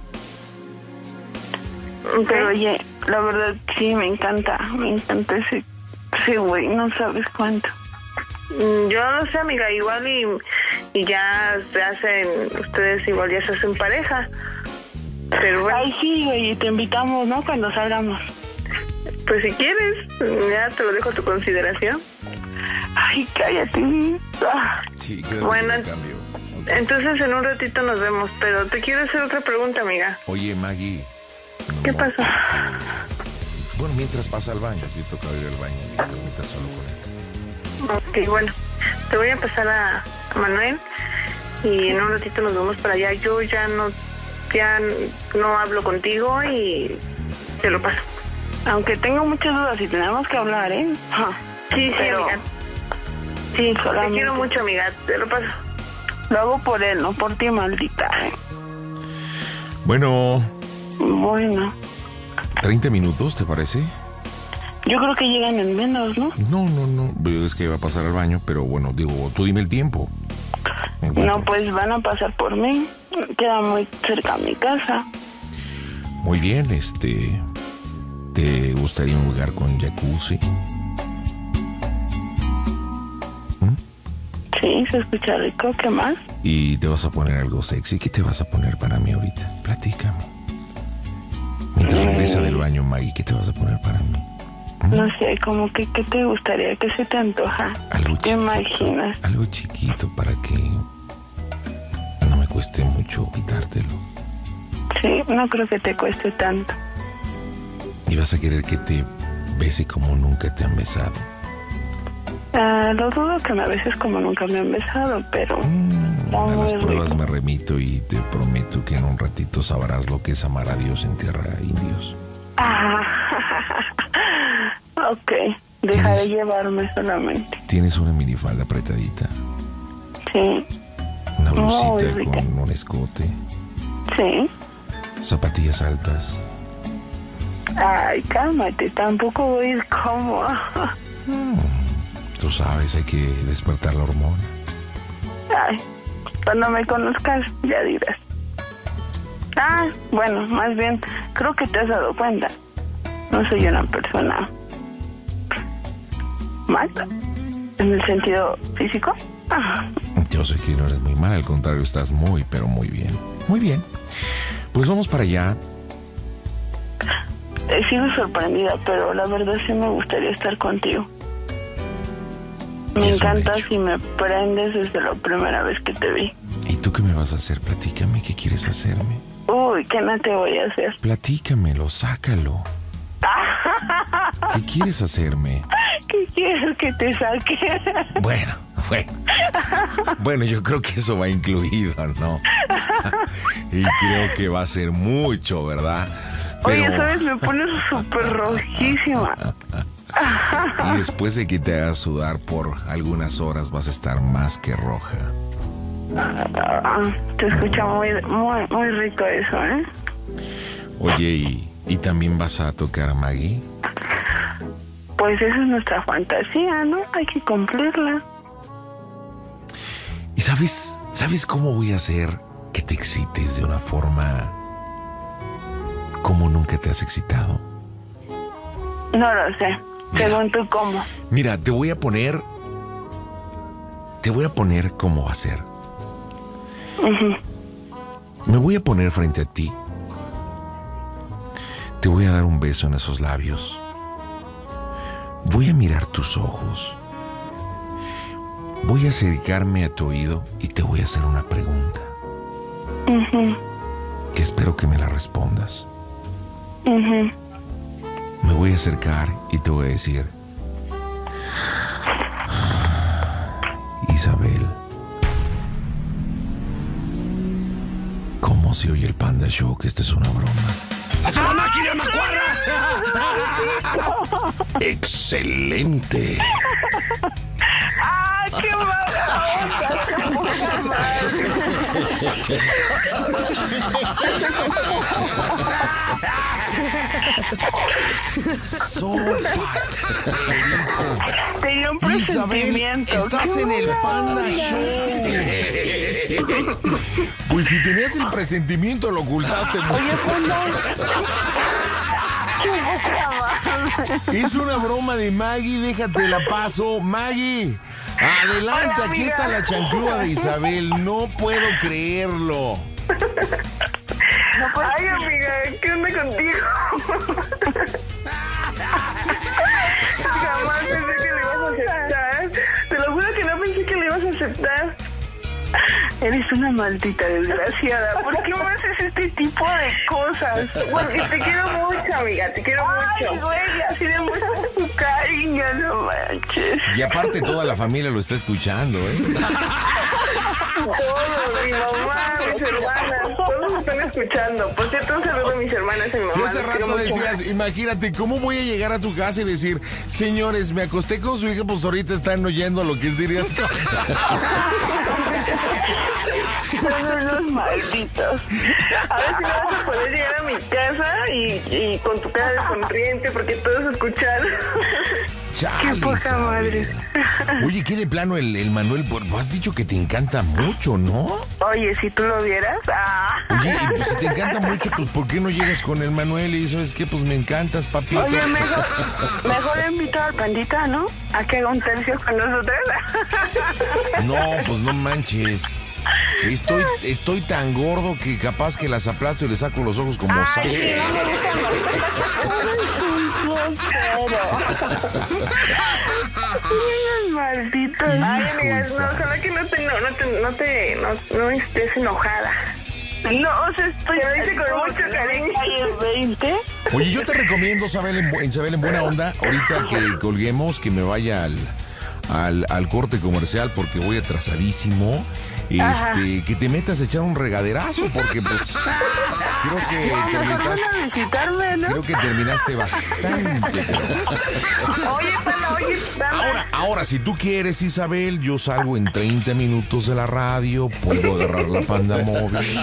Okay. Pero oye, la verdad sí me encanta, me encanta ese, ese güey, no sabes cuánto. Yo no sé, amiga, igual y, y ya se hacen, ustedes igual ya se hacen pareja. Pero bueno. Ay, sí, güey, te invitamos, ¿no? Cuando salgamos. Pues si quieres, ya te lo dejo a tu consideración. Ay, cállate. Ah. Sí, quédate Bueno, con el cambio. Okay. Entonces en un ratito nos vemos, pero te quiero hacer otra pregunta, amiga. Oye, Maggie. No, ¿Qué pasó? Este, bueno, mientras pasa al baño, si toca ir al baño, y te permitas solo con él. Ok, bueno, te voy a pasar a, a Manuel y en un ratito nos vamos para allá. Yo ya no, ya no hablo contigo y te lo paso. Aunque tengo muchas dudas y tenemos que hablar, ¿eh? Sí, sí, Pero, amiga. Sí, Te quiero mucho, amiga, te lo paso. Lo hago por él, no por ti, maldita, ¿eh? Bueno. Bueno. ¿treinta minutos, te parece? Yo creo que llegan en menos, ¿no? No, no, no. Es que va a pasar al baño, pero bueno, digo, tú dime el tiempo. No, pues van a pasar por mí. Queda muy cerca a mi casa. Muy bien, este... ¿te gustaría un lugar con jacuzzi? ¿Mm? Sí, se escucha rico. ¿Qué más? ¿Y te vas a poner algo sexy? ¿Qué te vas a poner para mí ahorita? Platícame. Mientras regresa del baño, Maggie, ¿qué te vas a poner para mí? ¿Mm? No sé, como que ¿qué te gustaría? ¿Qué se te antoja? Algo ¿Te chiquito, imaginas? algo chiquito para que no me cueste mucho quitártelo. Sí, no creo que te cueste tanto. ¿Y vas a querer que te bese como nunca te han besado? Ah, lo dudo que me beses como nunca me han besado, pero... Mm, a las rico. pruebas me remito y te prometo que en un ratito sabrás lo que es amar a Dios en tierra de indios. Ah, ok, dejaré ¿Tienes? llevarme solamente. ¿Tienes una minifalda apretadita? Sí. ¿Una Muy blusita rica. con un escote? Sí. ¿Zapatillas altas? Ay, cálmate, tampoco voy a ir como... Mm, tú sabes, hay que despertar la hormona. Ay, cuando me conozcas ya dirás. Ah, bueno, más bien, creo que te has dado cuenta. No soy una persona mala, en el sentido físico. Ah. Yo sé que no eres muy mal, al contrario, estás muy, pero muy bien. Muy bien. Pues vamos para allá. He sido sorprendida, pero la verdad sí me gustaría estar contigo. Me Es un encanta hecho. si me prendes desde la primera vez que te vi. ¿Y tú qué me vas a hacer? Platícame, ¿qué quieres hacerme? Uy, ¿qué no te voy a hacer? Platícamelo, sácalo. ¿Qué quieres hacerme? ¿Qué quieres que te saque? Bueno, bueno. Bueno, yo creo que eso va incluido, ¿no? Y creo que va a ser mucho, ¿verdad? Oye, Pero... ¿sabes? Me pones súper rojísima. Y después de que te hagas sudar por algunas horas vas a estar más que roja. Ah, te escucha muy, muy, muy rico eso, ¿eh? Oye, ¿y, ¿y también vas a tocar a Maggie? Pues esa es nuestra fantasía, ¿no? Hay que cumplirla. ¿Y sabes, sabes cómo voy a hacer que te excites de una forma como nunca te has excitado? No lo sé. Mira. Según tú, ¿cómo? Mira, te voy a poner... Te voy a poner cómo va a ser. Uh-huh. Me voy a poner frente a ti. Te voy a dar un beso en esos labios. Voy a mirar tus ojos. Voy a acercarme a tu oído y te voy a hacer una pregunta. Uh-huh. Que espero que me la respondas. Uh-huh. Me voy a acercar y te voy a decir... Isabel, ¿cómo ¿Cómo se oye el Panda Show? Que esta es una broma. ¡Hasta la máquina, macuarra! ¡Excelente! ¡Ah, qué mala onda! ¡Qué poca madre! ¡Sopas! Tenía un Isabel, presentimiento. estás ¡Qué en el mala Panda onda! Show. Pues si tenías el presentimiento, lo ocultaste. Oye, Panda. ¡Qué poca madre! Es una broma de Maggie, déjate la paso. Maggie, adelante, Hola, aquí amiga. está la chancluda de Isabel. No puedo creerlo. Ay, amiga, ¿qué onda contigo? Jamás pensé que lo ibas a aceptar. Te lo juro que no pensé que lo ibas a aceptar. Eres una maldita desgraciada. ¿Por qué me haces este tipo de cosas? Porque te quiero mucho, amiga, te quiero Ay, mucho. güey, así demuestras tu cariño, no manches. Y aparte toda la familia lo está escuchando, ¿eh? Todos, mi mamá, mis hermanas, todos están escuchando. Por cierto, un saludo a mis hermanas y mi mamá. Si hace los quiero rato mucho. decías, imagínate, ¿cómo voy a llegar a tu casa y decir, señores, me acosté con su hija, pues ahorita están oyendo lo que serías? Son unos malditos. A ver si vas a poder llegar a mi casa y, y con tu cara de sonriente porque todos escucharon. Chale, Qué poca Isabel. madre. Oye, ¿qué de plano el, el Manuel? Pues, has dicho que te encanta mucho, ¿no? Oye, si tú lo vieras. Ah. Oye, y pues si te encanta mucho, pues ¿por qué no llegas con el Manuel y sabes qué? Pues me encantas, papito. Oye, mejor, mejor invito al Pandita, ¿no? A que haga un tercio con nosotros. No, pues no manches. Estoy, estoy tan gordo que capaz que las aplasto y le saco los ojos como saco. Malditos. Ay, amiga, Hijo, no, ojalá que no te, no, no te, no te, no, no estés enojada. No, o sea, estoy Te lo dice con mucho cariño. veinte. Oye, yo te recomiendo, Isabel en, bu- Isabel, en buena onda, ahorita que colguemos, que me vaya al, al, al corte comercial porque voy atrasadísimo. Este, que te metas a echar un regaderazo porque pues creo que Mejor terminaste, van a visitarme, ¿no? creo que terminaste bastante. Oye, Panda, oye, Panda. Ahora, ahora, si tú quieres, Isabel, yo salgo en treinta minutos de la radio, puedo agarrar la Panda móvil.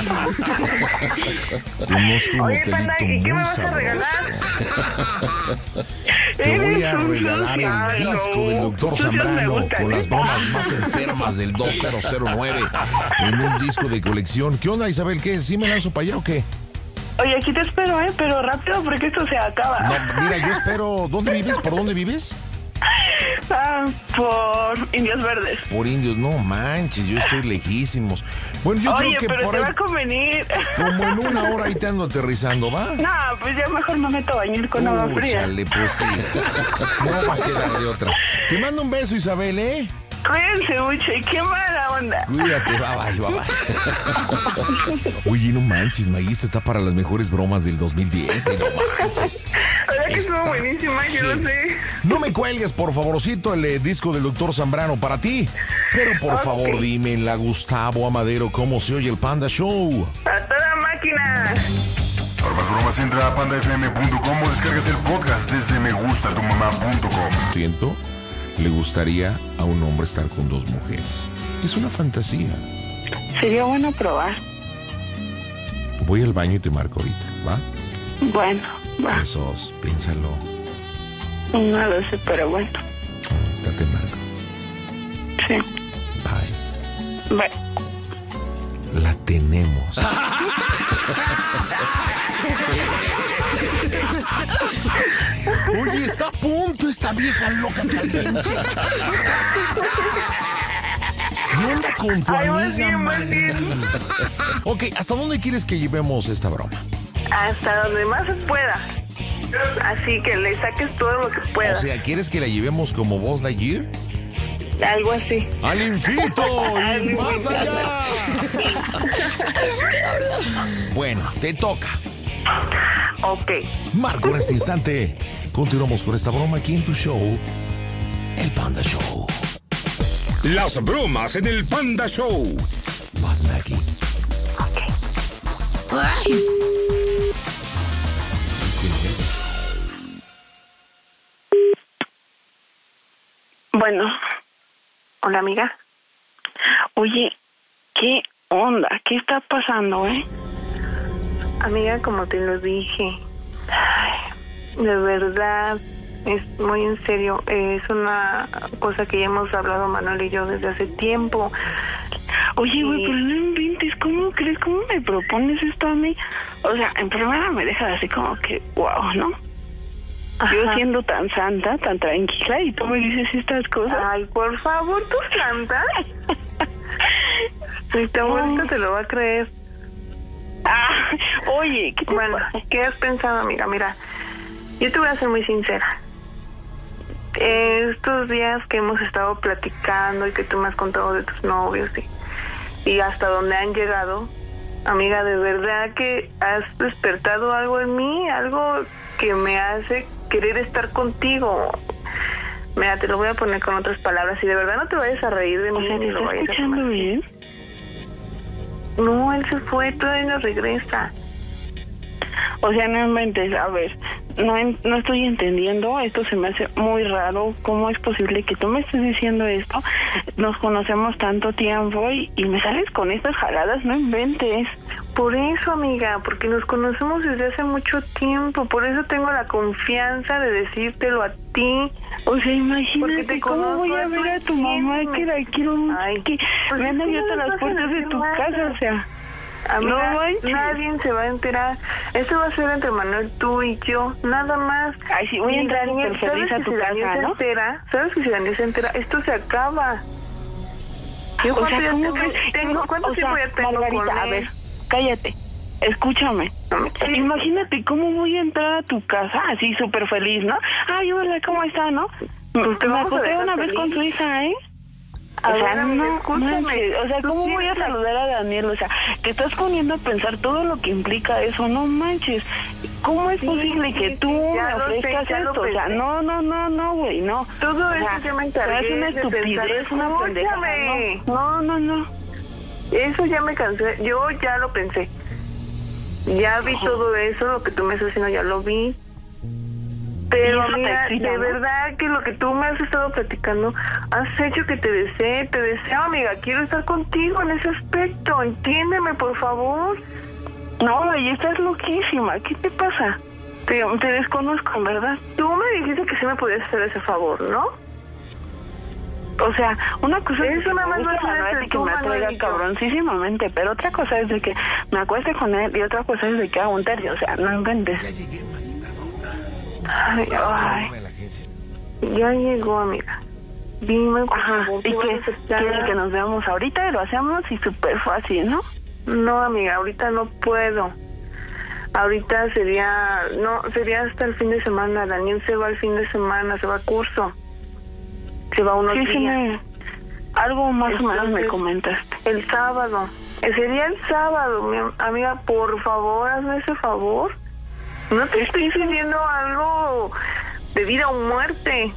Conozco un Oye, Panda, hotelito ¿y qué me muy vas a regalar? sabroso. Te voy a Eres un regalar el sucio. disco del doctor Sucios me Zambrano gustan. con las bromas más enfermas del dos mil nueve en un disco de colección. ¿Qué onda, Isabel? ¿Qué? ¿Sí me lanzo para allá o qué? Oye, aquí te espero, ¿eh? Pero rápido porque esto se acaba. No, mira, yo espero. ¿Dónde vives? ¿Por dónde vives? Ah, por Indios Verdes. Por Indios. No manches, yo estoy lejísimos. Bueno, yo Oye, creo que pero por te ahí, va a convenir. como en una hora ahí te ando aterrizando, ¿va? No, pues ya mejor me meto a bañar con agua fría. Úchale, pues sí. No va a quedar de otra. Te mando un beso, Isabel, ¿eh? Cuídense mucho y qué mala onda. Cuídate, bye bye, bye bye. Oye, no manches, Maguista está para las mejores bromas del dos mil diez, ¿eh? No manches. ¿Verdad que estuvo Está buenísima? Yo lo sé. No me cuelgues, por favorcito, el eh, disco del doctor Zambrano para ti. Pero por Ok. favor, dime en la Gustavo Amadero cómo se oye el Panda Show. A toda máquina. Para más bromas entra a panda f m punto com o descárgate el podcast desde me gusta tu mamá punto com. Siento, le gustaría a un hombre estar con dos mujeres. Es una fantasía. Sería bueno probar. Voy al baño y te marco ahorita, ¿va? Bueno, va. Besos, piénsalo. No lo sé, pero bueno. Ya te marco. Sí. Bye. Bye. La tenemos. Oye, está a punto esta vieja loca caliente. ¿Qué onda con tu Ay, más amiga, bien, más Maggie? bien. Ok, ¿hasta dónde quieres que llevemos esta broma? Hasta donde más se pueda. Así que le saques todo lo que O puedas. sea, ¿quieres que la llevemos como Buzz Lightyear? Algo así. ¡Al infinito y más allá! Bueno, te toca. Ok. Marco en este instante. Continuamos con esta broma aquí en tu show, El Panda Show. Las bromas en el Panda Show. Vas, Maggie. Ay. Bueno. Hola, amiga. Oye, ¿qué onda? ¿Qué está pasando, eh? Amiga, como te lo dije, ay, de verdad, es muy en serio, es una cosa que ya hemos hablado Manuel y yo desde hace tiempo. Oye, güey, y... pero no inventes, ¿cómo crees? ¿Cómo me propones esto a mí? O sea, en primera me deja así como que, wow, ¿no? Ajá. Yo siendo tan santa, tan tranquila, y tú me dices estas cosas. Ay, por favor, tú santa. Mi abuelita te lo va a creer. Ah, oye, ¿qué te bueno, pasa? ¿Qué has pensado, amiga? Mira, yo te voy a ser muy sincera. Estos días que hemos estado platicando y que tú me has contado de tus novios y, y hasta dónde han llegado, amiga, de verdad que has despertado algo en mí, algo que me hace querer estar contigo. Mira, te lo voy a poner con otras palabras y de verdad no te vayas a reír de mí. O sea, ¿me estás escuchando bien? No, él se fue, todavía no regresa. O sea, no inventes, a ver, no, no estoy entendiendo, esto se me hace muy raro, ¿cómo es posible que tú me estés diciendo esto? Nos conocemos tanto tiempo y, y me sales con estas jaladas, no inventes. Por eso, amiga, porque nos conocemos desde hace mucho tiempo, por eso tengo la confianza de decírtelo a ti. O sea, imagínate cómo voy a ver a tu mamá, que la quiero mucho, que pues me han abierto las puertas de tu casa, o sea... Amiga, no, nadie se va a enterar. Esto va a ser entre Manuel, tú y yo, nada más. Ay, sí, voy a entrar súper feliz a tu si casa, Daniel ¿no? Se entera, ¿sabes que si Daniel se entera, esto se acaba? Yo o sea, ¿cómo tengo, que? tengo, ¿Cuánto o tiempo sea, ya tengo Margarita, con él? A ver, cállate, escúchame. Sí. Imagínate cómo voy a entrar a tu casa, así súper feliz, ¿no? Ay, hola, ¿cómo está, no? Pues te me vamos a acosté dejar una feliz. vez con su hija, ¿eh? A o sea, ver, no, escúchame. manches, o sea, ¿cómo voy a saludar a Daniel? O sea, te estás poniendo a pensar todo lo que implica eso, no manches. ¿Cómo es sí, posible que tú sí, me ofrezcas sé, esto? O sea, no, no, no, no, güey, no. Todo o eso sea, ya me encargué. Es una estupidez, una pendejada. No, no, no. Eso ya me cansé, yo ya lo pensé. Ya vi todo eso, lo que tú me estás diciendo, ya lo vi. Pero mira, de ¿no? verdad que lo que tú me has estado platicando, has hecho que te desee, te deseo, amiga, quiero estar contigo en ese aspecto, entiéndeme, por favor. No, güey, estás loquísima, ¿qué te pasa? Te, te desconozco, en verdad. Tú me dijiste que sí me podías hacer ese favor, ¿no? O sea, una cosa es, es una más Manuel y que me atraiga cabroncísimamente, pero otra cosa es de que me acueste con él y otra cosa es de que haga un tercio, o sea, no inventes. Ya llegué, Mani, perdona. Ay, ay. Ya llegó, amiga. Dime, por Ajá, favor, y que quiere que nos veamos ahorita y lo hacemos y súper fácil, ¿no? No, amiga, ahorita no puedo. Ahorita sería, no, sería hasta el fin de semana. Daniel se va el fin de semana, se va a curso. Se va unos sí, días. Sí, me... Algo más Entonces, o menos me comentaste. El sábado. Sería el sábado, mi amiga, por favor, hazme ese favor. No te estoy pidiendo algo de vida o muerte.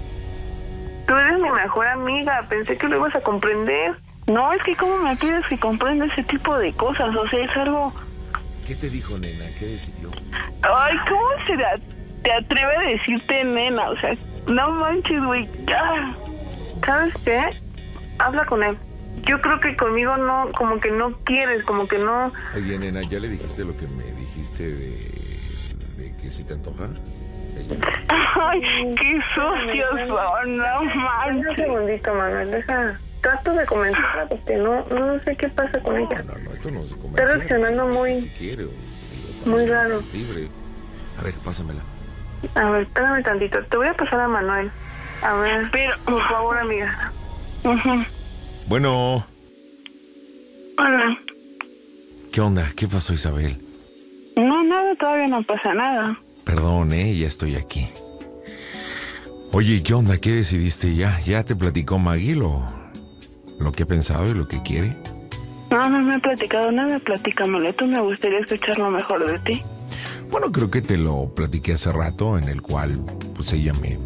Tú eres mi mejor amiga, pensé que lo ibas a comprender. No, es que cómo me pides que comprenda ese tipo de cosas, o sea, es algo... ¿Qué te dijo, nena? ¿Qué decidió? Ay, ¿cómo se te atreve a decirte nena? O sea, no manches, güey, ya. ¿Sabes qué? Habla con él. Yo creo que conmigo no, como que no quieres, como que no... Oye, nena, ¿ya le dijiste lo que me dijiste de, de que si te antoja? Ay, qué sucios son, no manches. Un segundito, Manuel, deja... Trato de convencerla porque no, no sé qué pasa con no, ella. No, no, esto no se convence. Está reaccionando muy... Si quiere, digo, muy raro. Libre. A ver, pásamela. A ver, espérame tantito. Te voy a pasar a Manuel. A ver, pero... por favor, amiga. Uh-huh. Bueno. Hola. ¿Qué onda? ¿Qué pasó, Isabel? No, nada, todavía no pasa nada. Perdón, ¿eh? Ya estoy aquí. Oye, ¿qué onda? ¿Qué decidiste ya? ¿Ya te platicó Maggie lo, lo que ha pensado y lo que quiere? No, no me ha platicado nada, platícamelo. Tú, me gustaría escuchar lo mejor de ti. Bueno, creo que te lo platiqué hace rato, en el cual, pues ella me,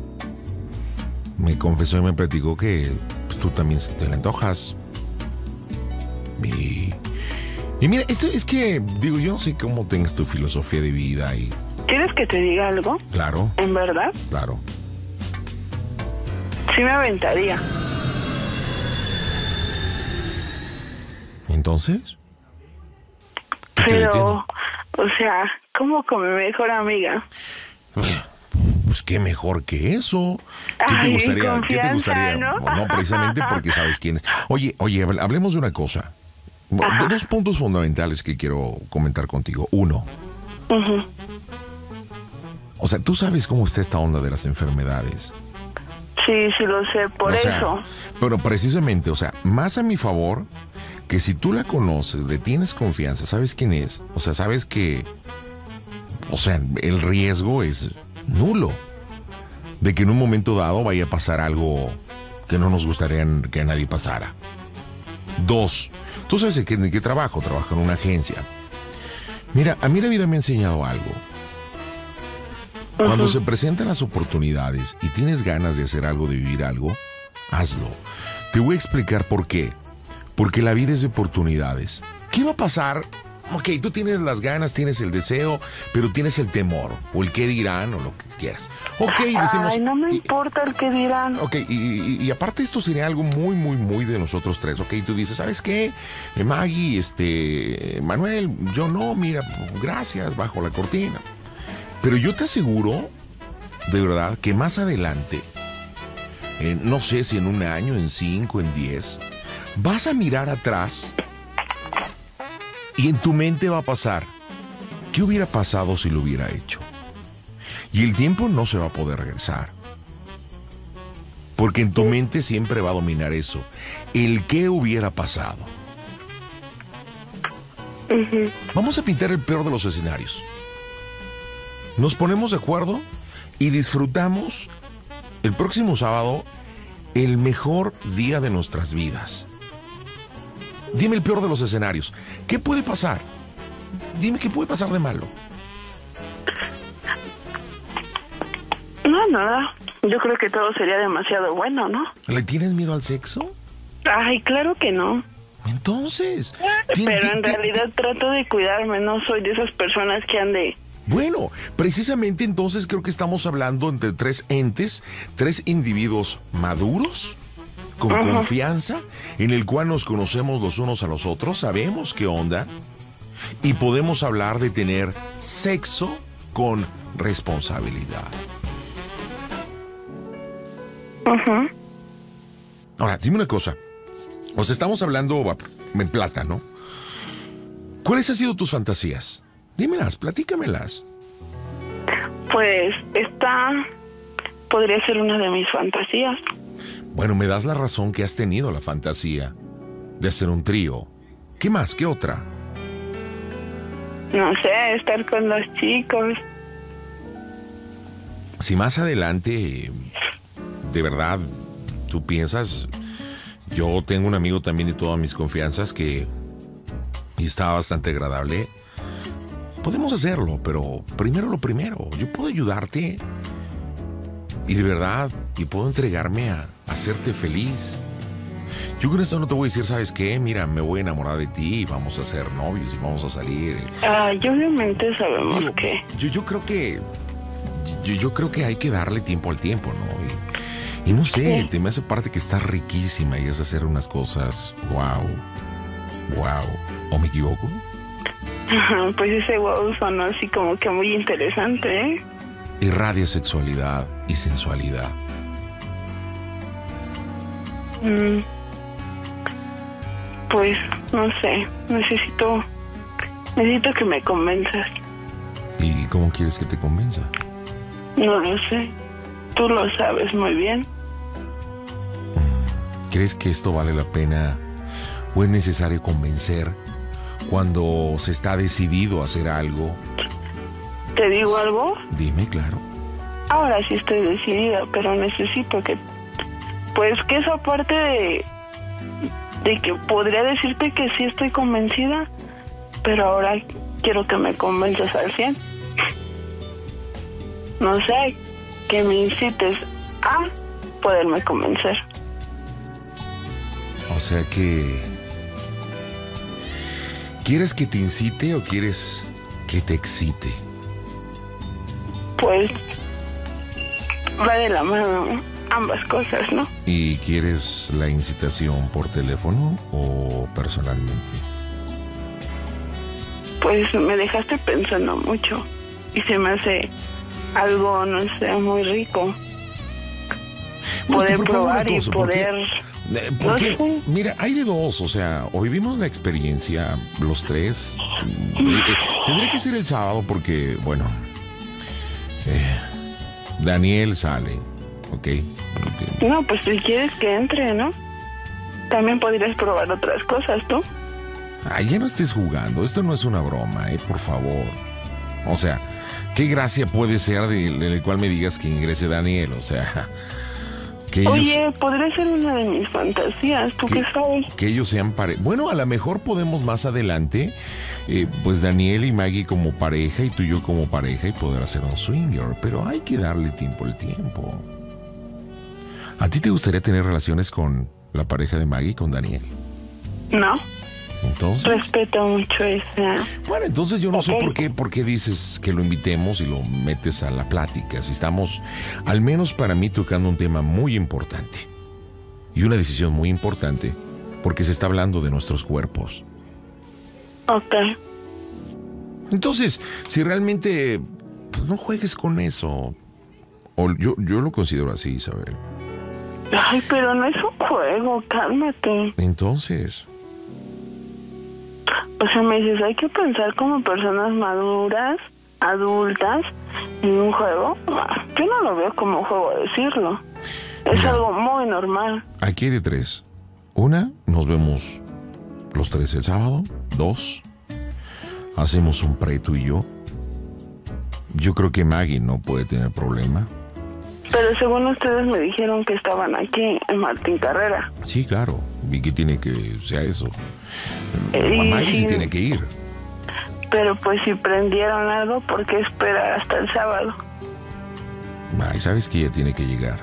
me confesó y me platicó que pues, tú también te le antojas. Y, Y mira, esto es que, digo, yo no sé cómo tengas tu filosofía de vida y... ¿Quieres que te diga algo? Claro. ¿En verdad? Claro. Sí me aventaría. ¿Entonces? ¿Qué te Pero, detiene? o sea, ¿cómo con mi mejor amiga? Pues qué mejor que eso. ¿Qué te Ay, gustaría? ¿Qué te gustaría? confianza, ¿no? No, precisamente porque sabes quién es. Oye, oye, hablemos de una cosa. Ajá. Dos puntos fundamentales que quiero comentar contigo. Uno, Ujú. o sea, tú sabes cómo está esta onda de las enfermedades. Sí, sí lo sé, por O sea, eso. pero precisamente, o sea, más a mi favor que si tú la conoces, le tienes confianza, sabes quién es, o sea, sabes que, o sea, el riesgo es nulo de que en un momento dado vaya a pasar algo que no nos gustaría que a nadie pasara. Dos, tú sabes en qué, en qué trabajo, trabajo en una agencia. Mira, a mí la vida me ha enseñado algo. Cuando se presentan las oportunidades y tienes ganas de hacer algo, de vivir algo, hazlo. Te voy a explicar por qué. Porque la vida es de oportunidades. ¿Qué va a pasar? Ok, tú tienes las ganas, tienes el deseo, pero tienes el temor, o el qué dirán, o lo que quieras. Ok, decimos... Ay, no me y- importa el que dirán. Ok, y, y- y aparte esto sería algo muy, muy, muy de nosotros tres. Ok, tú dices, ¿sabes qué? Eh, Maggie, este, Manuel, yo no, mira, gracias, bajo la cortina. Pero yo te aseguro, de verdad, que más adelante, eh, no sé si en un año, en cinco, en diez, vas a mirar atrás y en tu mente va a pasar, ¿qué hubiera pasado si lo hubiera hecho? Y el tiempo no se va a poder regresar. Porque en tu mente siempre va a dominar eso. El qué hubiera pasado. Ujú. Vamos a pintar el peor de los escenarios. Nos ponemos de acuerdo y disfrutamos el próximo sábado el mejor día de nuestras vidas. Dime el peor de los escenarios. ¿Qué puede pasar? Dime qué puede pasar de malo. No, nada. Yo creo que todo sería demasiado bueno, ¿no? ¿Le tienes miedo al sexo? Ay, claro que no. Entonces... ti- Pero ti- en ti- realidad trato de cuidarme. No soy de esas personas que han de... Bueno, precisamente entonces creo que estamos hablando entre tres entes, tres individuos maduros, con Ajá. confianza, en el cual nos conocemos los unos a los otros, sabemos qué onda, y podemos hablar de tener sexo con responsabilidad. Ujú. Ahora, dime una cosa. O sea, estamos hablando va, en plata, ¿no? ¿Cuáles han sido tus fantasías? Dímelas, platícamelas. Pues esta podría ser una de mis fantasías. Bueno, me das la razón que has tenido la fantasía de hacer un trío. ¿Qué más? ¿Qué otra? No sé, estar con los chicos. Si más adelante, de verdad, tú piensas, yo tengo un amigo también de todas mis confianzas que y está bastante agradable. Podemos hacerlo, pero primero lo primero. Yo puedo ayudarte y de verdad, y puedo entregarme a, a hacerte feliz. Yo con esto no te voy a decir, ¿sabes qué? Mira, me voy a enamorar de ti y vamos a ser novios y vamos a salir. Ay, obviamente sabemos Digo, que... yo, yo creo que yo, yo creo que hay que darle tiempo al tiempo, ¿no? Y, y no sé, Sí. te me hace parte que está riquísima y es hacer unas cosas, wow, wow. ¿O me equivoco? Ajá, pues ese wow sonó así como que muy interesante, ¿eh? Irradia sexualidad y sensualidad. Mm. Pues, no sé, necesito... Necesito que me convenzas. ¿Y cómo quieres que te convenza? No lo sé. Tú lo sabes muy bien. ¿Crees que esto vale la pena o es necesario convencer cuando se está decidido a hacer algo? ¿Te digo algo? Dime, claro. Ahora sí estoy decidida, pero necesito que... Pues que eso aparte de... De que podría decirte que sí estoy convencida, pero ahora quiero que me convenzas al cien. No sé, que me incites a poderme convencer. O sea que... ¿Quieres que te incite o quieres que te excite? Pues va de la mano ambas cosas, ¿no? ¿Y quieres la incitación por teléfono o personalmente? Pues me dejaste pensando mucho y se me hace algo, no sé, muy rico. Bueno, poder te propongo probar una y cosa, ¿por qué? poder... Eh, Porque, No sé. mira, hay de dos, o sea, o vivimos la experiencia los tres. Eh, eh, tendría que ser el sábado porque, bueno, eh, Daniel sale, ¿ok? okay. No, pues si quieres que entre, ¿no? También podrías probar otras cosas, ¿tú? Ay, ya no estés jugando, esto no es una broma, eh, por favor. O sea, ¿qué gracia puede ser de, de la cual me digas que ingrese Daniel? O sea, que ellos... Oye, podría ser una de mis fantasías, ¿tú qué sabes? Que ellos sean pare... Bueno, a lo mejor podemos más adelante, eh, pues Daniel y Maggie como pareja y tú y yo como pareja y poder hacer un swinger, pero hay que darle tiempo al tiempo. ¿A ti te gustaría tener relaciones con la pareja de Maggie, con Daniel? No. Entonces... Respeto mucho esa... Bueno, entonces yo no Ok. sé por qué, por qué dices que lo invitemos y lo metes a la plática. Si estamos, al menos para mí, tocando un tema muy importante. Y una decisión muy importante, porque se está hablando de nuestros cuerpos. Ok. Entonces, si realmente, pues no juegues con eso. O yo, yo lo considero así, Isabel. Ay, pero no es un juego, cálmate. Entonces... O sea, me dices, hay que pensar como personas maduras, adultas, en un juego. Ah, yo no lo veo como un juego decirlo. Es Mira. algo muy normal. Aquí hay de tres. Una, nos vemos los tres el sábado. Dos, hacemos un pre tú y yo. Yo creo que Maggie no puede tener problema. Pero según ustedes me dijeron que estaban aquí en Martín Carrera. Sí, claro. ¿Y qué tiene que sea eso? Y Maggie sí sí. tiene que ir. Pero pues si prendieron algo, ¿por qué esperar hasta el sábado? Ay, sabes que ella tiene que llegar.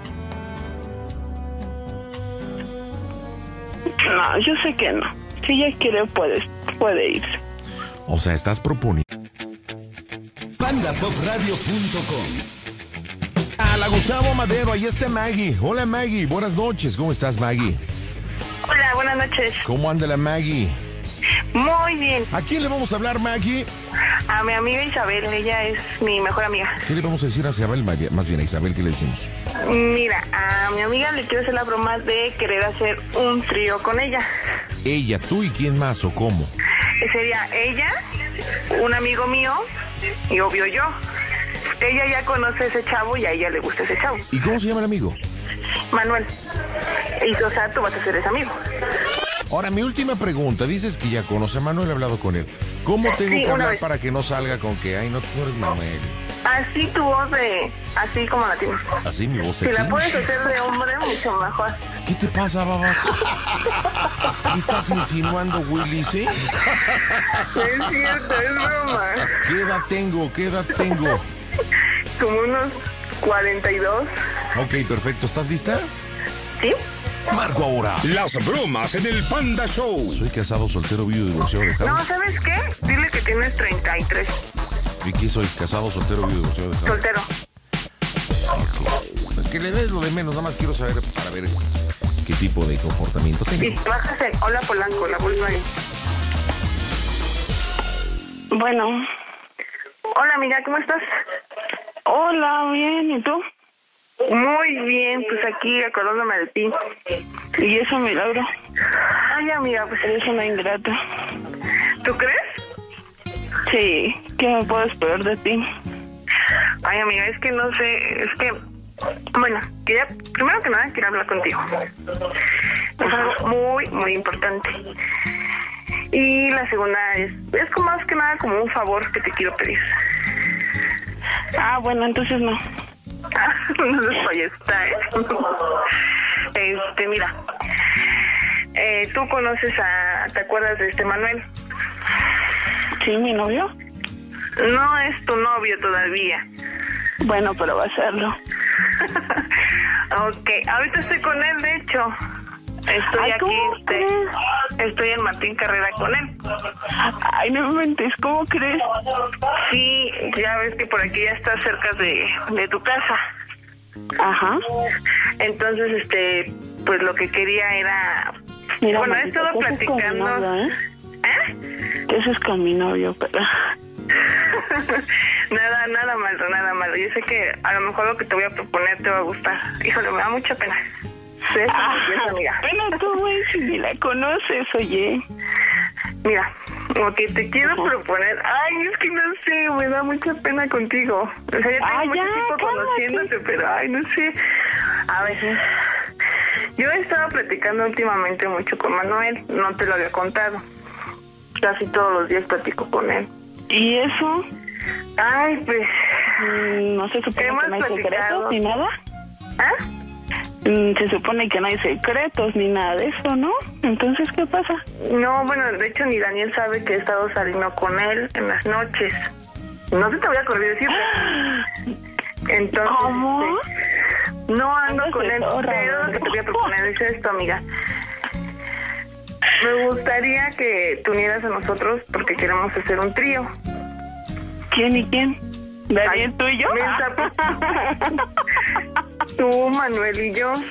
No, yo sé que no. Si ella quiere, puede, puede irse. O sea, estás proponiendo... panda pop radio punto com. Hola, Gustavo Madero, ahí está Maggie. Hola, Maggie, buenas noches. ¿Cómo estás, Maggie? Hola, buenas noches. ¿Cómo anda la Maggie? Muy bien. ¿A quién le vamos a hablar, Maggie? A mi amiga Isabel, ella es mi mejor amiga. ¿Qué le vamos a decir a Isabel? Más bien a Isabel, ¿qué le decimos? Mira, a mi amiga le quiero hacer la broma de querer hacer un trío con ella. Ella, tú y quién más o cómo. Sería ella, un amigo mío y obvio yo. Ella ya conoce a ese chavo y a ella le gusta ese chavo. ¿Y cómo se llama el amigo? Manuel. Y o sea, tú vas a ser ese amigo. Ahora, mi última pregunta. Dices que ya conoce a Manuel, he hablado con él. ¿Cómo tengo Sí, que una hablar vez. para que no salga con que, ay, no, tú no eres Manuel? Así tu voz de... Así como la tienes. Así mi voz Si sexy. la puedes hacer de hombre, mucho mejor. ¿Qué te pasa, babas? ¿Qué estás insinuando, Willy, sí? No es cierto, es broma. ¿Qué edad tengo? ¿Qué edad tengo? Como unos cuarenta y dos. Ok, perfecto. ¿Estás lista? ¿Sí? Marco ahora. Las bromas en el Panda Show. Soy casado, soltero, viudo, divorciado, dejado. No, ¿sabes qué? Dile que tienes treinta y tres. Vicky, soy casado, soltero, viudo, divorciado, dejado. Soltero. Ok. Que le des lo de menos, nada más quiero saber para ver qué tipo de comportamiento Y tengo. bajas en Hola Polanco, la Volkswagen. Bueno. Hola, amiga, ¿cómo estás? Hola, bien, ¿y tú? Muy bien, pues aquí acordándome de ti. ¿Y eso, milagro? Ay, amiga, pues Eres una ingrata. ¿tú crees? Sí, ¿qué me puedo esperar de ti? Ay, amiga, es que no sé, es que... Bueno, quería, primero que nada, quiero hablar contigo. Es algo muy, muy importante. Y la segunda es, es como más que nada como un favor que te quiero pedir. Ah, bueno, entonces no. Ah, no se soy esta, ¿eh? Este, mira. Eh, tú conoces a... ¿Te acuerdas de este Manuel? ¿Sí, mi novio? No es tu novio todavía. Bueno, pero va a serlo. Ok, ahorita estoy con él, de hecho. Estoy Ay, aquí, ¿cómo este, crees? estoy en Martín Carrera con él. Ay, no me inventes, ¿cómo crees? Sí, ya ves que por aquí ya está cerca de, de tu casa. Ajá. Entonces, este, pues lo que quería era... Mira, bueno, he maldita, estado ¿qué haces con mi platicando... novio, eh? ¿Eh? ¿Qué haces con mi novio? Pero... nada, nada malo, nada malo. Yo sé que a lo mejor lo que te voy a proponer te va a gustar. Híjole, me da mucha pena. Sí, Ah, amiga. pena tú, güey, si ni la conoces, oye. Mira, lo que te quiero Ajá. proponer... Ay, es que no sé, me da mucha pena contigo. O sea, ya tengo Ah, mucho ya, tiempo cálmate. conociéndote, pero ay, no sé. A ver, yo he estado platicando últimamente mucho con Manuel. No te lo había contado. Casi todos los días platico con él. ¿Y eso? Ay, pues... Mm, ¿No se supone Hemos que no hay platicado. secretos ni nada? ¿Ah? Mm, Se supone que no hay secretos ni nada de eso, ¿no? Entonces, ¿qué pasa? No, bueno, de hecho ni Daniel sabe que he estado saliendo con él en las noches. No se te voy a acordar decir. Entonces, ¿Cómo? este, no ando Ando con él, celosa, pero lo que te voy a ¿no? proponer es esto, amiga. Me gustaría que te unieras a nosotros porque queremos hacer un trío. ¿Quién y quién? ¿Daniel, Ay, tú y yo? mensa, Tú, Manuel y yo.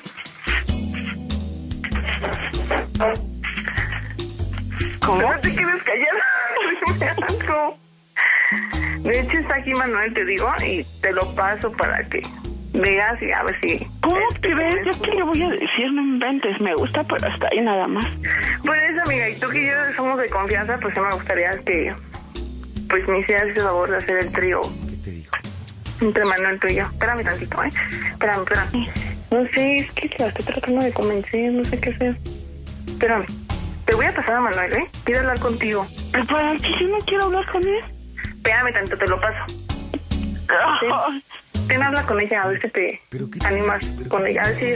¿Cómo? No te quedes callada. De hecho, está aquí Manuel, te digo, y te lo paso para que veas y a ver si... ¿Cómo este, crees? ¿Yo qué le voy a decir? No inventes, me gusta, pero hasta ahí nada más. Por eso, amiga, y tú que yo somos de confianza, pues sí me gustaría que pues me hicieras ese favor de hacer el trío. ¿Qué te dijo? Entre Manuel, tú y yo. Espérame tantito, ¿eh? Espérame, espérame. No sé, es que la estoy tratando de convencer, no sé qué hacer. Espérame. Te voy a pasar a Manuel, ¿eh? Quiero hablar contigo. ¿Pero para qué yo no quiero hablar con él? Espérame tanto, te lo paso. Ay, Ten, habla con ella, a ver si te ¿Pero qué te- animas pero con qué- ella. A ver si...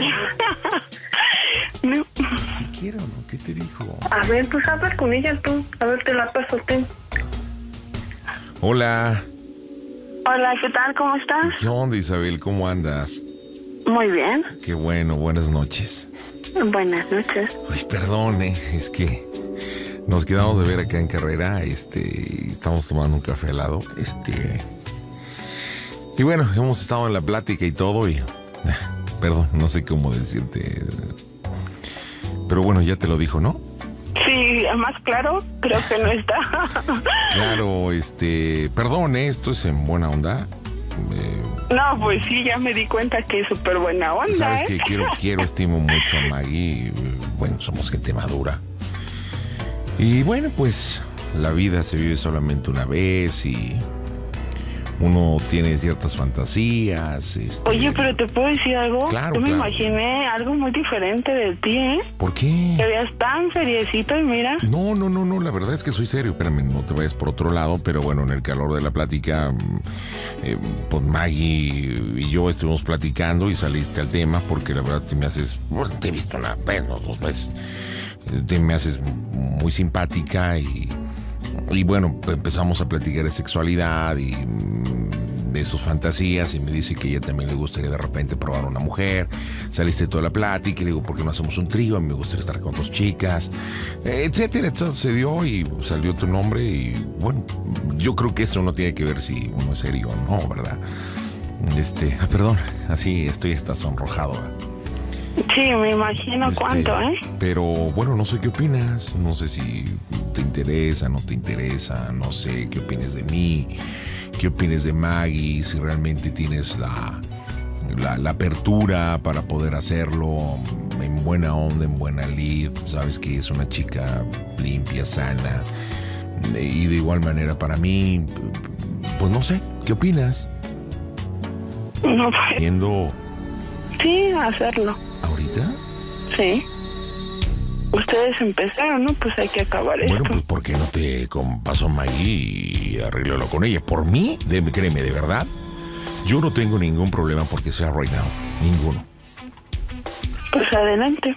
no. Si quiero, ¿no? ¿Qué te dijo? A ver, pues habla con ella tú. A ver, te la paso, ten. Hola. Hola, ¿qué tal? ¿Cómo estás? ¿Qué onda, Isabel? ¿Cómo andas? Muy bien. Qué bueno, buenas noches. Buenas noches. Ay, perdón, eh, es que nos quedamos de ver acá en Carrera, este, y estamos tomando un café al lado, este, y bueno, hemos estado en la plática y todo, y, perdón, no sé cómo decirte, pero bueno, ya te lo dijo, ¿no? Sí, más claro, creo que no está. Claro, este, perdón, eh, esto es en buena onda. Eh, No, pues sí, ya me di cuenta que es súper buena onda, Sabes ¿eh? que quiero, quiero, estimo mucho a Maggie. y, Bueno, somos gente madura. Y bueno, pues la vida se vive solamente una vez y uno tiene ciertas fantasías. Este... Oye, pero ¿te puedo decir algo? Claro, Yo me claro. imaginé algo muy diferente de ti, ¿eh? ¿Por qué? Te veas tan seriecito y mira... No, no, no, no, la verdad es que soy serio. Espérame, no te vayas por otro lado, pero bueno, en el calor de la plática, mm, eh, pues Maggie y yo estuvimos platicando y saliste al tema porque la verdad te me haces, bueno, te he visto una vez, no, dos veces, te me haces muy simpática y, y bueno, empezamos a platicar de sexualidad y mm, de sus fantasías y me dice que a ella también le gustaría de repente probar una mujer. Saliste toda la plática y le digo, ¿por qué no hacemos un trío? A mí me gustaría estar con dos chicas, eh, etcétera, etcétera. Se dio y salió tu nombre y bueno, yo creo que eso no tiene que ver si uno es serio o no, ¿verdad? Este, ah, perdón, así estoy hasta sonrojado. Sí, me imagino Este, cuánto, ¿eh? Pero bueno, no sé qué opinas, no sé si te interesa, no te interesa, no sé qué opines de mí, qué opines de Maggie, si realmente tienes la, la, la apertura para poder hacerlo en buena onda, en buena lid, sabes que es una chica limpia, sana, y de igual manera para mí, pues no sé, ¿qué opinas? No, pues, Viendo sí, hacerlo. ahorita. Sí. Ustedes empezaron, ¿no? Pues hay que acabar esto. Bueno, pues ¿por qué no te con- paso a Maggie y arréglalo con ella? Por mí, de, créeme, de verdad, yo no tengo ningún problema porque sea right now. Ninguno. Pues adelante.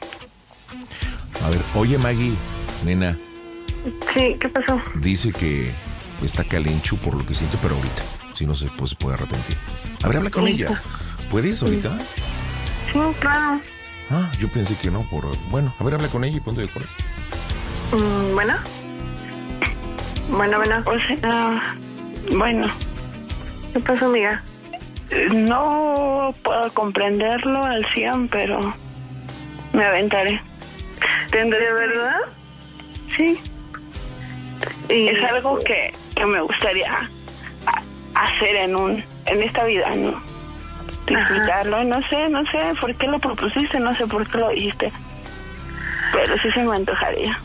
A ver, oye Maggie, nena, Sí, ¿qué pasó? dice que está calenchu por lo que siento, pero ahorita, si no se, pues, se puede arrepentir. A ver, habla con ella. ¿Puedes ahorita? Sí, claro. Ah, yo pensé que no, por... Bueno, a ver, habla con ella y ponte de acuerdo. Mm, bueno. Bueno, bueno. O sea, bueno. ¿Qué pasó, amiga? No puedo comprenderlo al cien, pero me aventaré. ¿Tendré verdad? Sí. Y es algo que, que me gustaría a, hacer en un en esta vida, ¿no? Disfrutarlo. No sé, no sé por qué lo propusiste, no sé por qué lo dijiste, pero sí se me antojaría.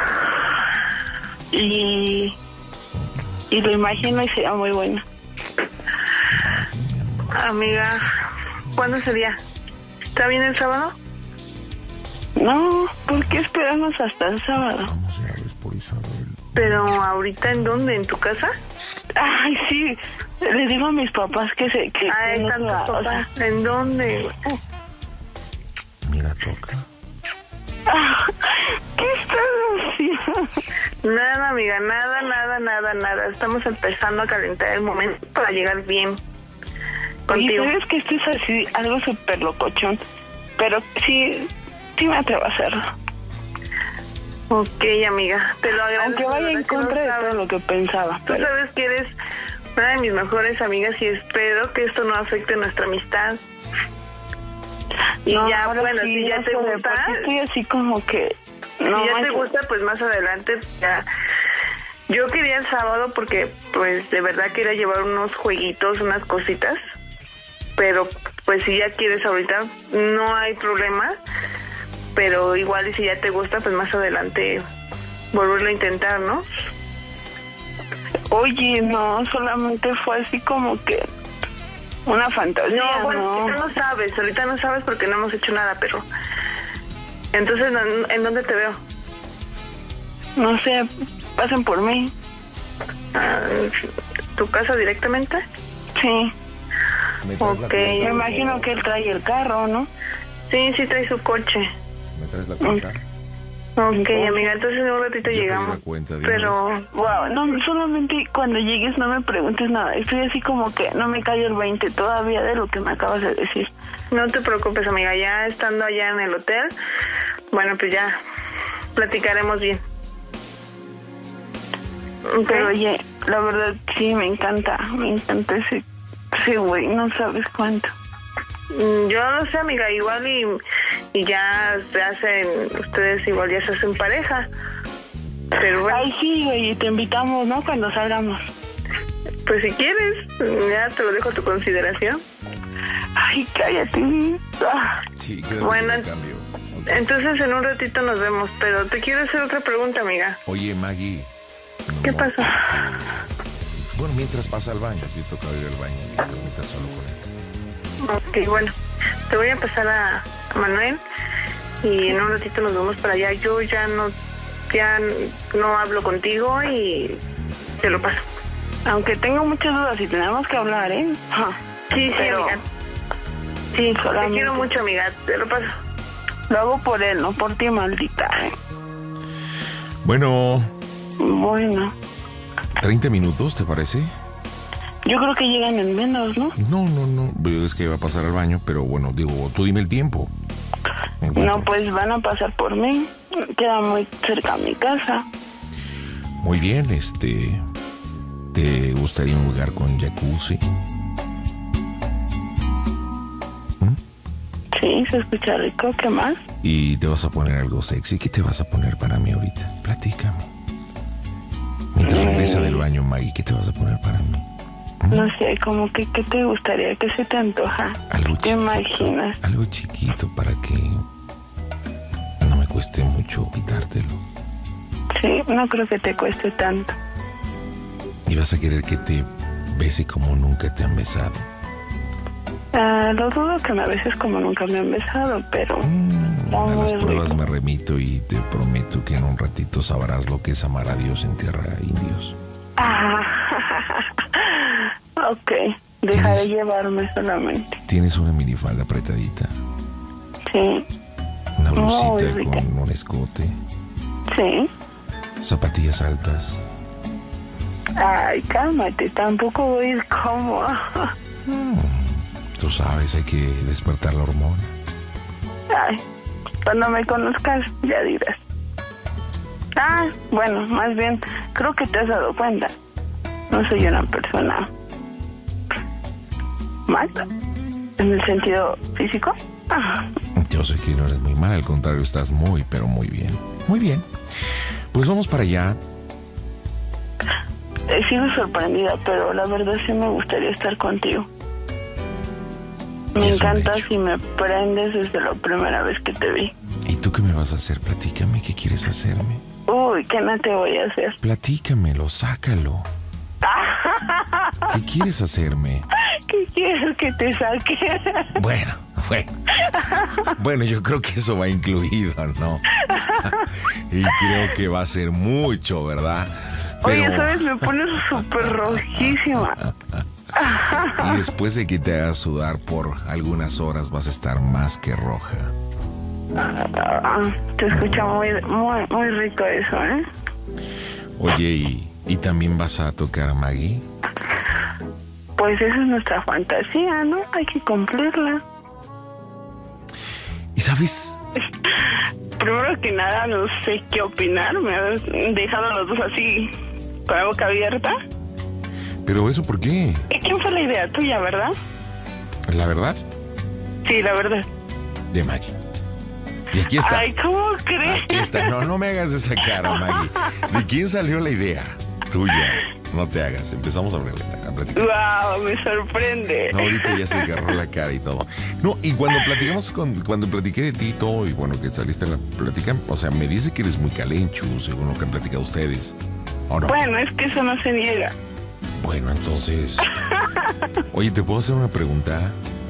Y, y lo imagino y sería muy bueno. Amiga, ¿cuándo sería? ¿Está bien el sábado? No, ¿por qué esperamos hasta el sábado? Vamos a ver por Isabel. ¿Pero ahorita en dónde? ¿En tu casa? Ay, sí. Le digo a mis papás que se... Que, Ay, que no tantos se va, o sea, papás. ¿En dónde? Mira, toca. ¿qué estás haciendo? Nada, amiga, nada, nada, nada, nada. Estamos empezando a calentar el momento para llegar bien Y contigo. sabes que esto es así, algo súper locochón, pero sí, sí me atrevo a hacerlo. Ok, amiga, te lo agradezco. Aunque vaya en ¿verdad? Que no contra de sabes. todo lo que pensaba. Tú Pero sabes que eres una de mis mejores amigas y espero que esto no afecte nuestra amistad. Y no, ya, ahora bueno, sí, si ya no te sé, gusta, porque estoy así como que... si No, ya te manches. gusta, pues más adelante ya. Yo quería el sábado porque, pues, de verdad quería llevar unos jueguitos, unas cositas. Pero, pues, si ya quieres ahorita, no hay problema. Pero igual, y si ya te gusta, pues más adelante volverlo a intentar, ¿no? Oye, no, solamente fue así como que una fantasía, No, bueno, ¿no? ahorita no sabes, ahorita no sabes porque no hemos hecho nada, pero... Entonces, ¿en, en dónde te veo? No sé, pasen por mí. Ah, ¿Tu casa directamente? Sí, ¿Me traes la Ok. cuenta? me imagino que él trae el carro, ¿no? Sí, sí trae su coche. ¿Me traes la cuenta? Ok, amiga, entonces en un ratito Yo pedí llegamos. la cuenta de Pero, Wow, no, solamente cuando llegues no me preguntes nada. Estoy así como que no me cayó el veinte todavía de lo que me acabas de decir. no te preocupes, amiga, ya estando allá en el hotel, bueno, pues ya platicaremos bien. Ok. Pero oye, la verdad sí me encanta, me encanta ese, ese güey, no sabes cuánto. Mm, Yo no sé, amiga, igual y, y ya se hacen, ustedes igual ya se hacen pareja. Pero bueno, Ay, sí, güey, te invitamos, ¿no? Cuando salgamos. pues si quieres, ya te lo dejo a tu consideración. Ay, cállate. Ah, Sí, quédate Bueno, con el cambio. Ok. Entonces en un ratito nos vemos, pero te quiero hacer otra pregunta, amiga. Oye, Maggie. ¿Qué no, pasó? este, bueno, mientras pasa al baño, si toca ir al baño y te metas solo con él. Ok, bueno, te voy a pasar a, a Manuel y en un ratito nos vamos para allá. Yo ya no, ya no hablo contigo y te lo paso. aunque tengo muchas dudas y tenemos que hablar, ¿eh? Ah, Sí, sí, pero- amiga. Sí, Te solamente. quiero mucho, amiga. Te lo paso. Lo hago por él, no por ti, maldita, ¿eh? Bueno, Bueno, ¿treinta minutos, te parece? yo creo que llegan en menos, ¿no? No, no, no. Es que va a pasar al baño, pero bueno, digo, tú dime el tiempo. En cuanto- No, pues van a pasar por mí. Queda muy cerca a mi casa. Muy bien, este. ¿Te gustaría un lugar con jacuzzi? Sí, se escucha rico. ¿Qué más? ¿Y te vas a poner algo sexy? ¿Qué te vas a poner para mí ahorita? Platícame. Mientras regresa del baño, Maggie, ¿qué te vas a poner para mí? No sé, como que ¿qué te gustaría? ¿Qué se te antoja? Algo ¿Te chiquito. imaginas? Algo chiquito para que no me cueste mucho quitártelo. Sí, no creo que te cueste tanto. Y vas a querer que te bese como nunca te han besado. Ah, lo dudo que me beses como nunca me han besado, pero... Mm, a las muy pruebas rico. me remito y te prometo que en un ratito sabrás lo que es amar a Dios en tierra de indios. Ah, ok, dejaré ¿Tienes? llevarme solamente. Tienes una minifalda apretadita, Sí, una Muy blusita rica. con un escote, sí. zapatillas altas. Ay, cálmate, tampoco voy a ir como... Tú sabes, hay que despertar la hormona. Ay, cuando me conozcas ya dirás. Ah, bueno, más bien, creo que te has dado cuenta. No soy una persona mala, en el sentido físico. Ah. Yo sé que no eres muy mal, al contrario, estás muy, pero muy bien. Muy bien. Pues vamos para allá. Eh, sigo sorprendida, pero la verdad sí me gustaría estar contigo. Me encantas y me prendes desde la primera vez que te vi. ¿Y tú qué me vas a hacer? Platícame, ¿qué quieres hacerme? Uy, ¿qué no te voy a hacer? Platícamelo, sácalo. ¿Qué quieres hacerme? ¿Qué quieres que te saque? Bueno, bueno. Bueno, yo creo que eso va incluido, ¿no? Y creo que va a ser mucho, ¿verdad? Pero... Oye, ¿sabes? Me pones súper rojísima. Y después de que te hagas sudar por algunas horas vas a estar más que roja. Te escucha muy, muy, muy rico eso, ¿eh? Oye, ¿y, ¿y también vas a tocar a Maggie? Pues esa es nuestra fantasía, ¿no? Hay que cumplirla. ¿Y sabes? Primero que nada, no sé qué opinar. Me has dejado los dos así, con la boca abierta. ¿Pero eso por qué? ¿Quién fue la idea tuya, verdad? ¿La verdad? Sí, la verdad. De Maggie. Y aquí está. Ay, ¿cómo crees? Aquí está. No, no me hagas esa cara, Maggie. ¿De quién salió la idea? Tuya. No te hagas. Empezamos a platicar. Wow, me sorprende. No, ahorita ya se agarró la cara y todo. No, y cuando platicamos con, cuando platiqué de ti y todo, y bueno, que saliste en la plática, o sea, me dice que eres muy calenchu, según lo que han platicado ustedes. ¿O no? Bueno, es que eso no se niega. Bueno, entonces... Oye, ¿te puedo hacer una pregunta?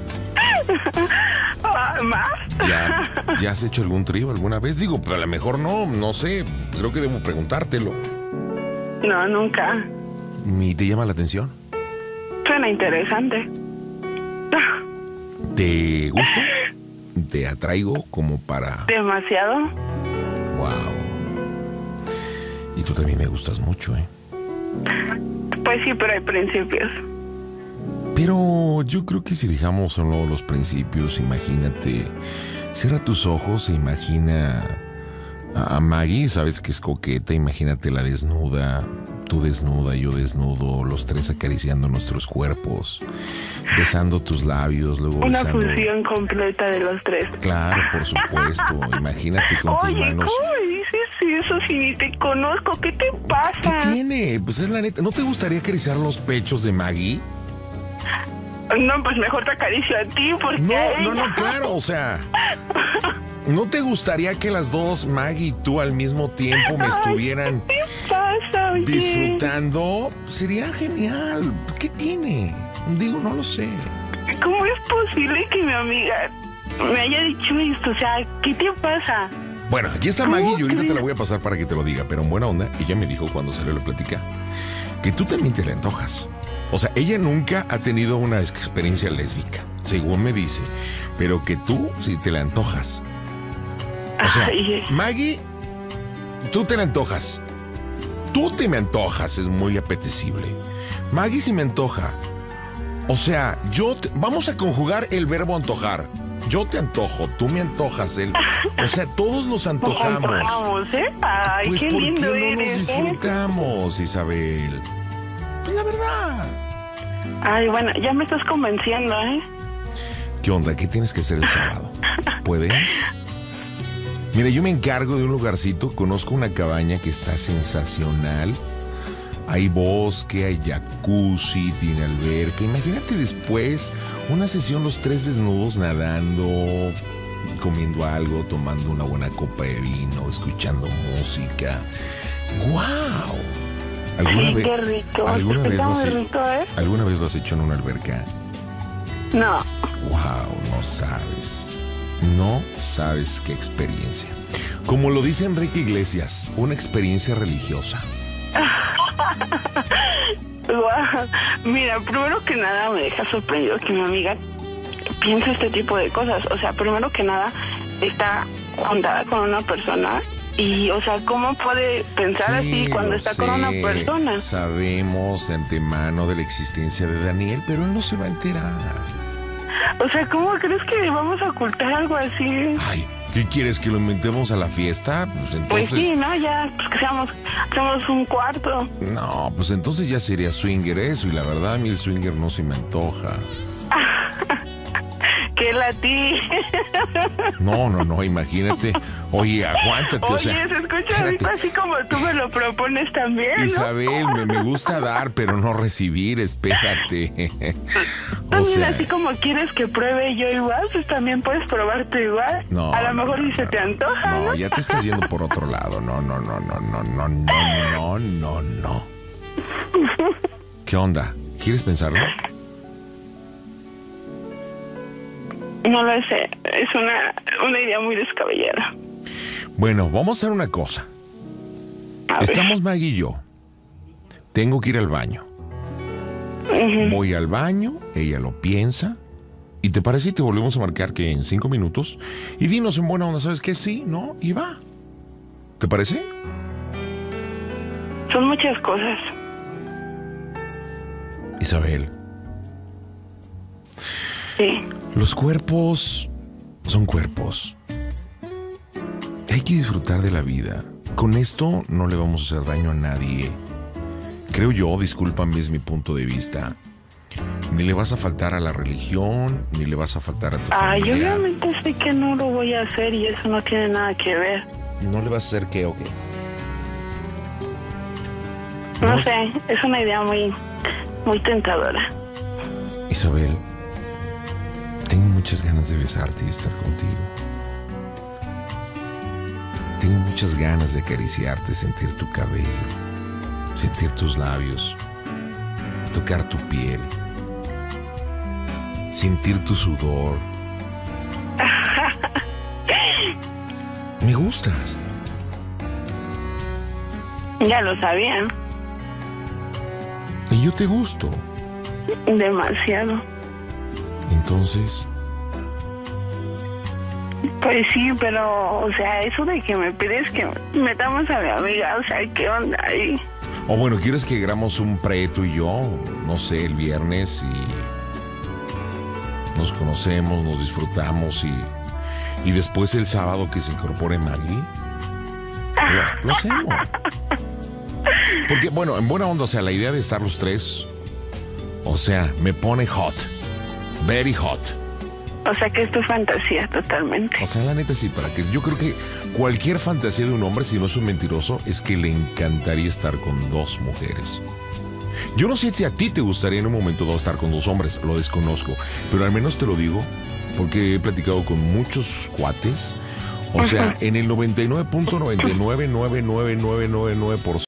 ¿Más? ¿Ya, ¿Ya has hecho algún trío alguna vez? Digo, pero a lo mejor no, no sé. Creo que debo preguntártelo. No, nunca. ¿Y te llama la atención? Suena interesante. ¿Te gusta? ¿Te atraigo como para...? Demasiado. Wow. Y tú también me gustas mucho, ¿eh? Pues sí, pero hay principios. Pero yo creo que si dejamos solo los principios, imagínate, cierra tus ojos e imagina a Maggie, sabes que es coqueta, imagínate la desnuda, tú desnuda, yo desnudo, los tres acariciando nuestros cuerpos, besando tus labios, luego una besando... fusión completa de los tres. Claro, por supuesto, imagínate con tus Oye, manos... ¿cómo dices eso si ni te conozco? ¿Qué te pasa? ¿Qué tiene? Pues es la neta, ¿no te gustaría acariciar los pechos de Maggie? No, pues mejor te acaricio a ti porque... No, no, no, claro, o sea... ¿No te gustaría que las dos, Maggie y tú, al mismo tiempo me estuvieran... ¿Qué pasa, oye? Disfrutando? Sería genial. ¿Qué tiene? Digo, no lo sé. ¿Cómo es posible que mi amiga me haya dicho esto? O sea, ¿qué te pasa? Bueno, aquí está Maggie y ahorita te la voy a pasar para que te lo diga. Pero en buena onda, ella me dijo cuando salió la plática que tú también te la antojas. O sea, ella nunca ha tenido una experiencia lésbica, según me dice. Pero que tú sí te la antojas. O sea, Ay. Maggie, tú te la antojas. Tú te me antojas, es muy apetecible. Maggie sí me antoja. O sea, yo te... vamos a conjugar el verbo antojar. Yo te antojo, tú me antojas. El... O sea, todos nos antojamos. Nos antojamos, ¿eh? Ay, pues qué ¿por lindo qué no eres, nos disfrutamos, ¿eh? Isabel? Pues la verdad. Ay, bueno, ya me estás convenciendo, ¿eh? ¿Qué onda? ¿Qué tienes que hacer el sábado? ¿Puedes? Mira, yo me encargo de un lugarcito, conozco una cabaña que está sensacional. Hay bosque, hay jacuzzi, tiene alberca. Imagínate después una sesión los tres desnudos nadando, comiendo algo, tomando una buena copa de vino, escuchando música. ¡Guau! ¿Alguna Ay, vez, qué rico. ¿alguna vez, Está lo muy has, rico, ¿eh? ¿Alguna vez lo has hecho en una alberca? No. ¡Wow! No sabes. No sabes qué experiencia. Como lo dice Enrique Iglesias, una experiencia religiosa. Wow. Mira, primero que nada me deja sorprendido que mi amiga piense este tipo de cosas. O sea, primero que nada está juntada con una persona y, o sea, ¿cómo puede pensar Sí, así cuando lo está sé. con una persona? Sabemos de antemano de la existencia de Daniel, pero él no se va a enterar. O sea, ¿cómo crees que vamos a ocultar algo así? Ay, ¿qué quieres? ¿Que lo inventemos a la fiesta? Pues entonces... Pues sí, ¿no? Ya, pues que seamos, somos un cuarto. No, pues entonces ya sería swinger eso, y la verdad a mí el swinger no se me antoja. ¡Qué latí! No, no, no, imagínate. Oye, aguántate, Oye, o sea... se escucha espérate. rico así como tú me lo propones también, ¿no? Isabel, me, me gusta dar, pero no recibir, espérate. O También sea, así como quieres que pruebe yo igual, pues también puedes probarte igual. no, A lo no, mejor no, ni se no, te antoja, ¿no? No, ya te estás yendo por otro lado. No, no, no, no, no, no, no, no, no, no. ¿Qué onda? ¿Quieres pensarlo? No lo sé, es una, una idea muy descabellada. Bueno, vamos a hacer una cosa. A ver. Estamos Maggie y yo. Tengo que ir al baño. Ujú. Voy al baño, ella lo piensa. ¿Y te parece si te volvemos a marcar que en cinco minutos? Y dinos en buena onda, ¿sabes qué? Sí, ¿no? Y va. ¿Te parece? Son muchas cosas. Isabel, Sí. los cuerpos son cuerpos. Hay que disfrutar de la vida. Con esto no le vamos a hacer daño a nadie. Creo yo, discúlpame, es mi punto de vista. Ni le vas a faltar a la religión, ni le vas a faltar a tu Ay, familia. obviamente sé que no lo voy a hacer y eso no tiene nada que ver. ¿No le vas a hacer qué o qué? No No, sé, es una idea muy, muy tentadora. Isabel, tengo muchas ganas de besarte y estar contigo. Tengo muchas ganas de acariciarte, sentir tu cabello, sentir tus labios, tocar tu piel, sentir tu sudor. Me gustas. Ya lo sabían. Y yo te gusto. Demasiado. Entonces, Pues sí, pero, o sea, eso de que me pides que metamos a mi amiga, o sea, ¿qué onda ahí? o bueno, ¿quieres que hagamos un pre tú y yo? No sé, el viernes y nos conocemos, nos disfrutamos y, y después el sábado que se incorpore Maggie, lo, lo hacemos. Porque, bueno, en buena onda, o sea, la idea de estar los tres, o sea, me pone hot, very hot. O sea, que es tu fantasía totalmente. O sea, la neta sí, para que yo creo que cualquier fantasía de un hombre, si no es un mentiroso, es que le encantaría estar con dos mujeres. Yo no sé si a ti te gustaría en un momento dado estar con dos hombres, lo desconozco, pero al menos te lo digo porque he platicado con muchos cuates. O sea, en el noventa y nueve punto nueve nueve nueve nueve nueve nueve nueve por ciento